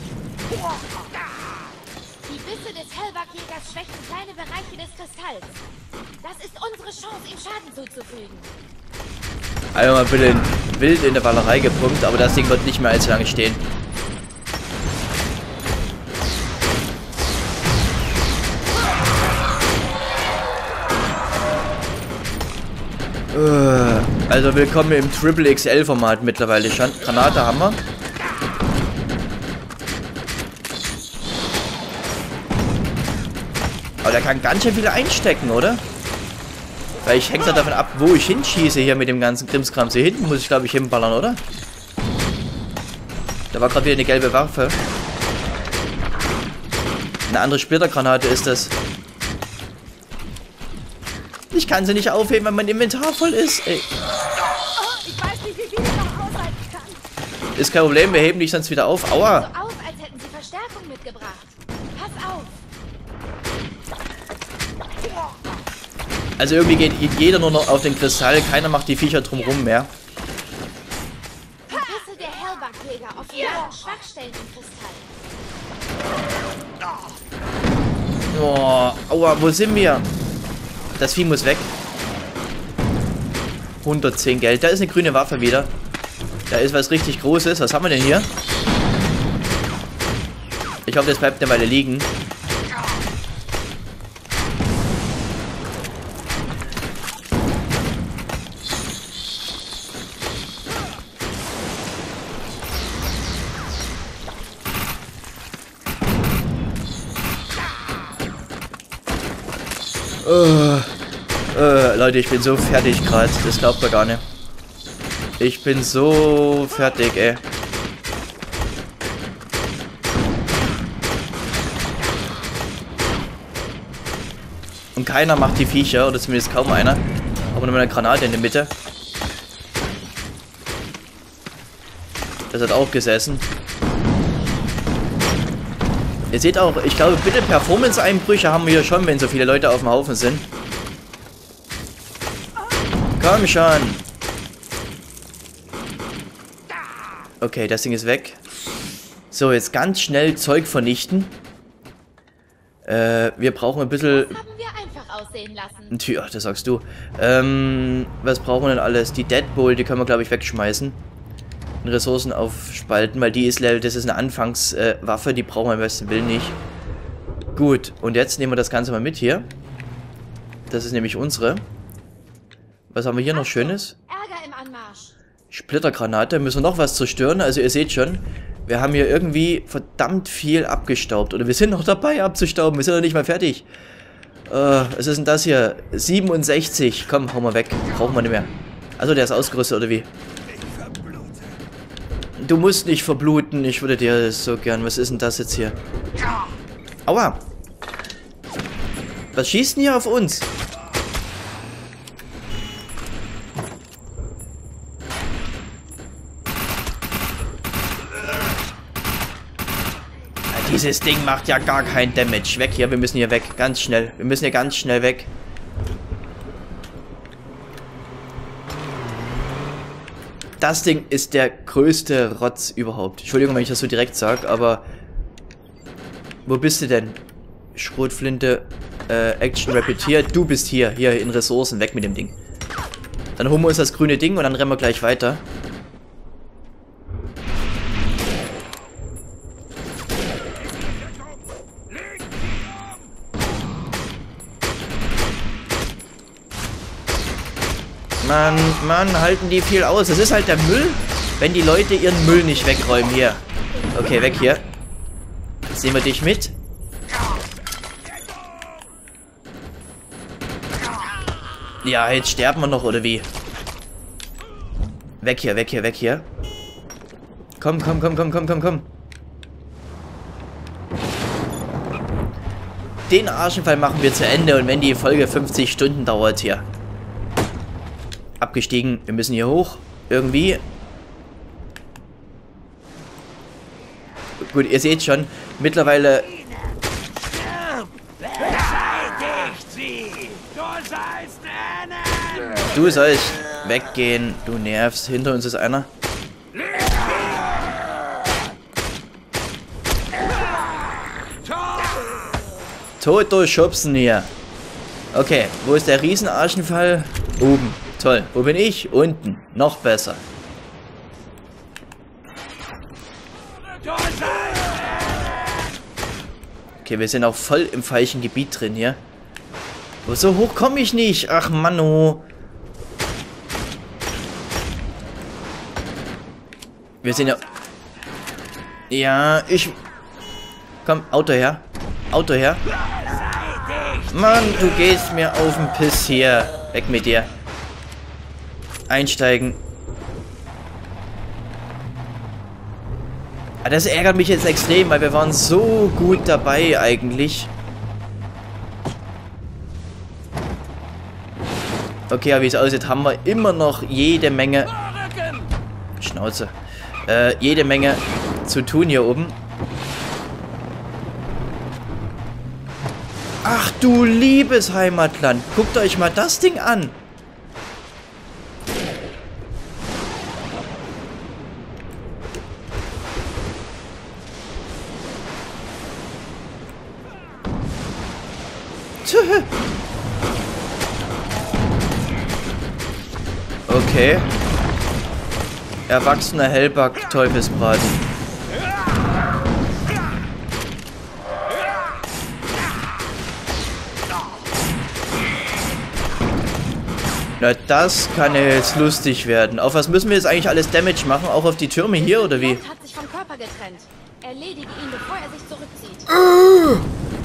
Die Bisse des Hellbackjägers schwächen kleine Bereiche des Kristalls. Das ist unsere Chance, ihm Schaden zuzufügen. Einmal bitte wild in der Wallerei gepumpt, aber das Ding wird nicht mehr allzu lange stehen. Also willkommen im Triple X L Format mittlerweile schon. Granate haben wir. Aber der kann ganz schön viele einstecken, oder? Weil ich hängt ja davon ab, wo ich hinschieße hier mit dem ganzen Krimskrams. Hier hinten muss ich, glaube ich, hinballern, oder? Da war gerade wieder eine gelbe Waffe. Eine andere Splittergranate ist das. Ich kann sie nicht aufheben, weil mein Inventar voll ist. Ey. Ich weiß nicht, wie viel ich noch aushalten kann. Ist kein Problem, wir heben dich sonst wieder auf. Aua. So aus, als hätten sie Verstärkung mitgebracht. Pass auf. Also irgendwie geht jeder nur noch auf den Kristall. Keiner macht die Viecher drumrum mehr. Die Bisse der Hellbackjäger offenbaren Schwachstellen im Kristall. Oh, aua, wo sind wir? Das Vieh muss weg. hundertzehn Geld. Da ist eine grüne Waffe wieder. Da ist was richtig Großes. Was haben wir denn hier? Ich hoffe, das bleibt eine Weile liegen. Uh, uh, Leute, ich bin so fertig gerade. Das glaubt man gar nicht. Ich bin so fertig, ey. Und keiner macht die Viecher, oder zumindest kaum einer. Haben wir nochmal eine Granate in der Mitte. Das hat auch gesessen. Ihr seht auch, ich glaube, bitte Performance-Einbrüche haben wir hier schon, wenn so viele Leute auf dem Haufen sind. Komm schon. Okay, das Ding ist weg. So, jetzt ganz schnell Zeug vernichten. Äh, wir brauchen ein bisschen... Das haben wir einfach aussehen lassen. Tja, das sagst du. Ähm, was brauchen wir denn alles? Die Deadbolt, die können wir, glaube ich, wegschmeißen. Ressourcen aufspalten, weil die ist Level, das ist eine Anfangswaffe, äh, die brauchen wir im besten Willen nicht. Gut, und jetzt nehmen wir das Ganze mal mit hier. Das ist nämlich unsere. Was haben wir hier noch Schönes? Ärger im Anmarsch. Splittergranate, müssen wir noch was zerstören, also ihr seht schon, wir haben hier irgendwie verdammt viel abgestaubt, oder wir sind noch dabei abzustauben, wir sind noch nicht mal fertig. Äh, was ist denn das hier? siebenundsechzig, komm, hau mal weg, brauchen wir nicht mehr. Also der ist ausgerüstet, oder wie? Du musst nicht verbluten, ich würde dir das so gern. Was ist denn das jetzt hier? Aua! Was schießt denn hier auf uns? Ja, dieses Ding macht ja gar kein Damage. Weg hier, wir müssen hier weg. Ganz schnell. Wir müssen hier ganz schnell weg. Das Ding ist der größte Rotz überhaupt. Entschuldigung, wenn ich das so direkt sage, aber... Wo bist du denn? Schrotflinte, äh, Action repetiert. Du bist hier, hier in Ressourcen. Weg mit dem Ding. Dann holen wir uns das grüne Ding und dann rennen wir gleich weiter. Mann, Mann, halten die viel aus. Das ist halt der Müll, wenn die Leute ihren Müll nicht wegräumen. Hier. Okay, weg hier. Jetzt nehmen wir dich mit. Ja, jetzt sterben wir noch, oder wie? Weg hier, weg hier, weg hier. Komm, komm, komm, komm, komm, komm, komm. Den Arschenfall machen wir zu Ende und wenn die Folge fünfzig Stunden dauert hier. Abgestiegen. Wir müssen hier hoch. Irgendwie. Gut, ihr seht schon. Mittlerweile... Du sollst weggehen. Du nervst. Hinter uns ist einer. Tot durchschubsen hier. Okay, wo ist der Riesenarschenfall? Oben. Toll. Wo bin ich? Unten. Noch besser. Okay, wir sind auch voll im falschen Gebiet drin hier. Aber so hoch komme ich nicht. Ach, Mann, wir sind ja... Ja, ich... Komm, Auto her. Auto her. Mann, du gehst mir auf den Piss hier. Weg mit dir. Einsteigen. Ah, das ärgert mich jetzt extrem, weil wir waren so gut dabei eigentlich. Okay, aber wie es aussieht, haben wir immer noch jede Menge... Schnauze. Äh, jede Menge zu tun hier oben. Ach du liebes Heimatland. Guckt euch mal das Ding an. Okay. Erwachsener Hellback Teufelsbraten. Na, das kann ja jetzt lustig werden. Auf was müssen wir jetzt eigentlich alles Damage machen? Auch auf die Türme hier, oder wie? Hat sich vom Körper getrennt. Erledige ihn, bevor er sich zurückzieht.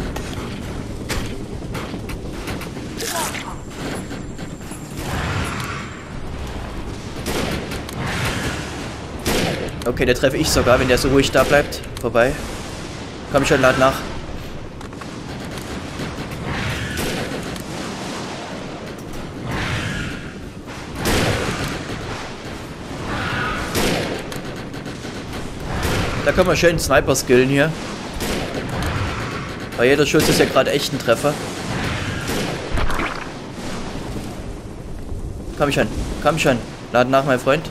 Okay, der treffe ich sogar, wenn der so ruhig da bleibt. Vorbei. Komm schon, lad nach. Da können wir schön Sniper skillen hier. Weil jeder Schuss ist ja gerade echt ein Treffer. Komm schon, komm schon. Laden nach, mein Freund.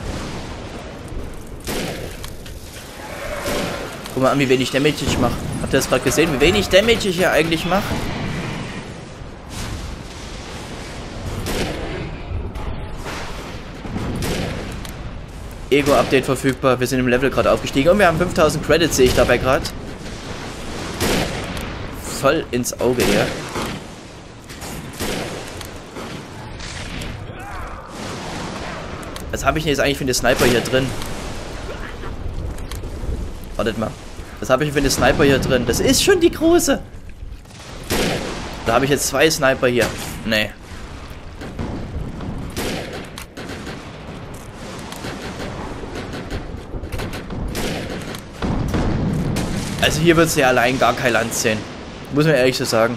Guck mal an, wie wenig Damage ich mache. Habt ihr das gerade gesehen, wie wenig Damage ich hier eigentlich mache? Ego-Update verfügbar. Wir sind im Level gerade aufgestiegen. Und wir haben fünftausend Credits, sehe ich dabei gerade. Voll ins Auge hier. Was habe ich denn jetzt eigentlich für eine Sniper hier drin? Wartet mal. Was habe ich für eine Sniper hier drin? Das ist schon die große. Da habe ich jetzt zwei Sniper hier. Nee. Also hier wird es ja allein gar kein Land sehen. Muss man ehrlich so sagen.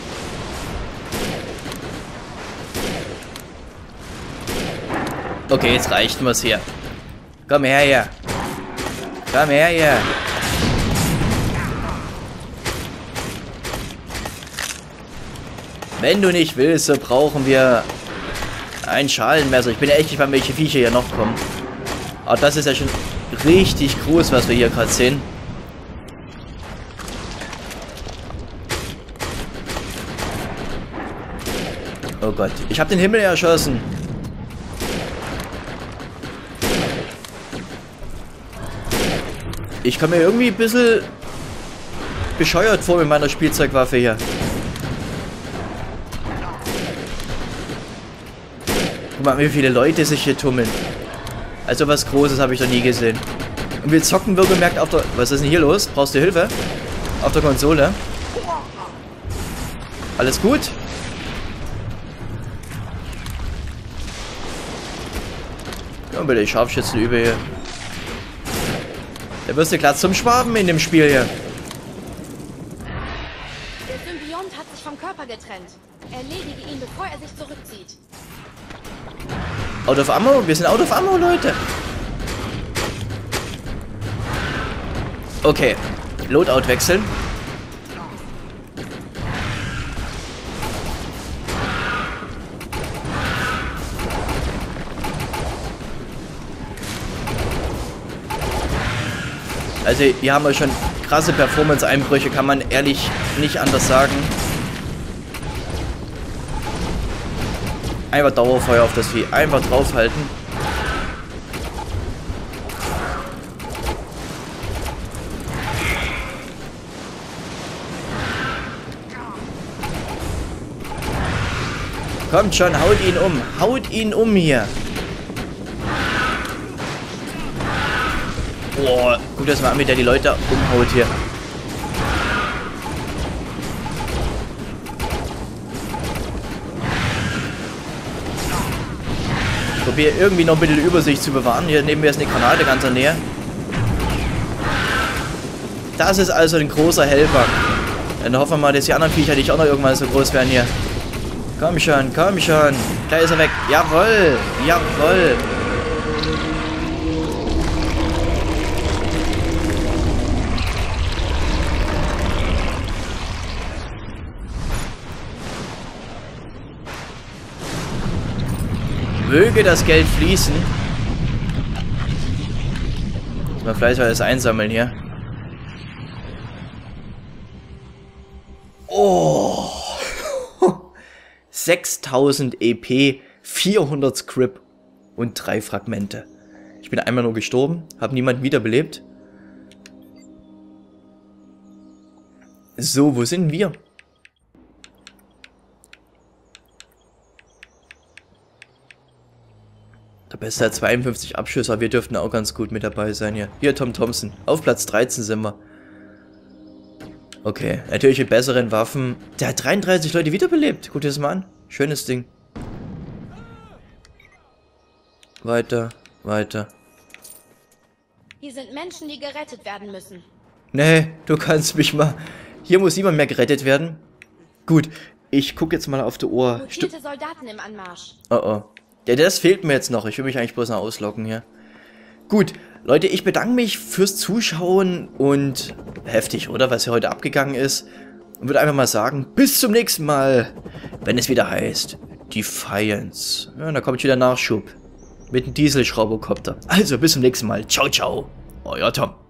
Okay, jetzt reicht mir's hier. Komm her hier. Komm her hier. Wenn du nicht willst, so brauchen wir ein Schalenmesser. Ich bin ja echt gespannt, welche Viecher hier noch kommen. Aber das ist ja schon richtig groß, was wir hier gerade sehen. Oh Gott, ich habe den Himmel erschossen. Ich komme mir irgendwie ein bisschen bescheuert vor mit meiner Spielzeugwaffe hier. Guck mal, wie viele Leute sich hier tummeln. Also was Großes habe ich noch nie gesehen. Und wir zocken wohlgemerkt auf der... Was ist denn hier los? Brauchst du Hilfe? Auf der Konsole. Alles gut? Ja, bitte, die Scharfschützen über hier. Da wirst du glatt zum Schwaben in dem Spiel hier. Der Symbiont hat sich vom Körper getrennt. Erledige ihn, bevor er sich zurückzieht. Out of Ammo? Wir sind out of Ammo, Leute. Okay. Loadout wechseln. Also hier haben wir schon krasse Performance-Einbrüche, kann man ehrlich nicht anders sagen. Einfach Dauerfeuer auf das Vieh, einfach draufhalten. Kommt schon, haut ihn um, haut ihn um hier. Boah, guck das mal an, wie der die Leute umhaut hier. Ich probiere irgendwie noch ein bisschen Übersicht zu bewahren. Hier neben mir ist eine Granate ganz in der Nähe. Das ist also ein großer Hellbug. Dann hoffen wir mal, dass die anderen Viecher nicht auch noch irgendwann so groß werden hier. Komm schon, komm schon. Da ist er weg. Jawohl, jawohl. Möge das Geld fließen. Mal fleißig alles einsammeln hier. Oh. sechstausend E P, vierhundert Scrip und drei Fragmente. Ich bin einmal nur gestorben, habe niemanden wiederbelebt. So, wo sind wir? Der Beste hat zweiundfünfzig Abschüsse, aber wir dürften auch ganz gut mit dabei sein hier. Hier, Tom Thompson. Auf Platz dreizehn sind wir. Okay, natürlich mit besseren Waffen. Der hat dreiunddreißig Leute wiederbelebt. Guck dir das mal an. Schönes Ding. Weiter, weiter. Hier sind Menschen, die gerettet werden müssen. Nee, du kannst mich mal... Hier muss niemand mehr gerettet werden. Gut, ich guck jetzt mal auf die Uhr. Mutierte Soldaten im Anmarsch. Oh oh. Ja, das fehlt mir jetzt noch. Ich will mich eigentlich bloß noch auslocken hier. Gut, Leute, ich bedanke mich fürs Zuschauen und heftig, oder? Was hier heute abgegangen ist. Und würde einfach mal sagen, bis zum nächsten Mal, wenn es wieder heißt, Defiance. Ja, da kommt wieder Nachschub. Mit einem Dieselschraubokopter. Also, bis zum nächsten Mal. Ciao, ciao. Euer Tom.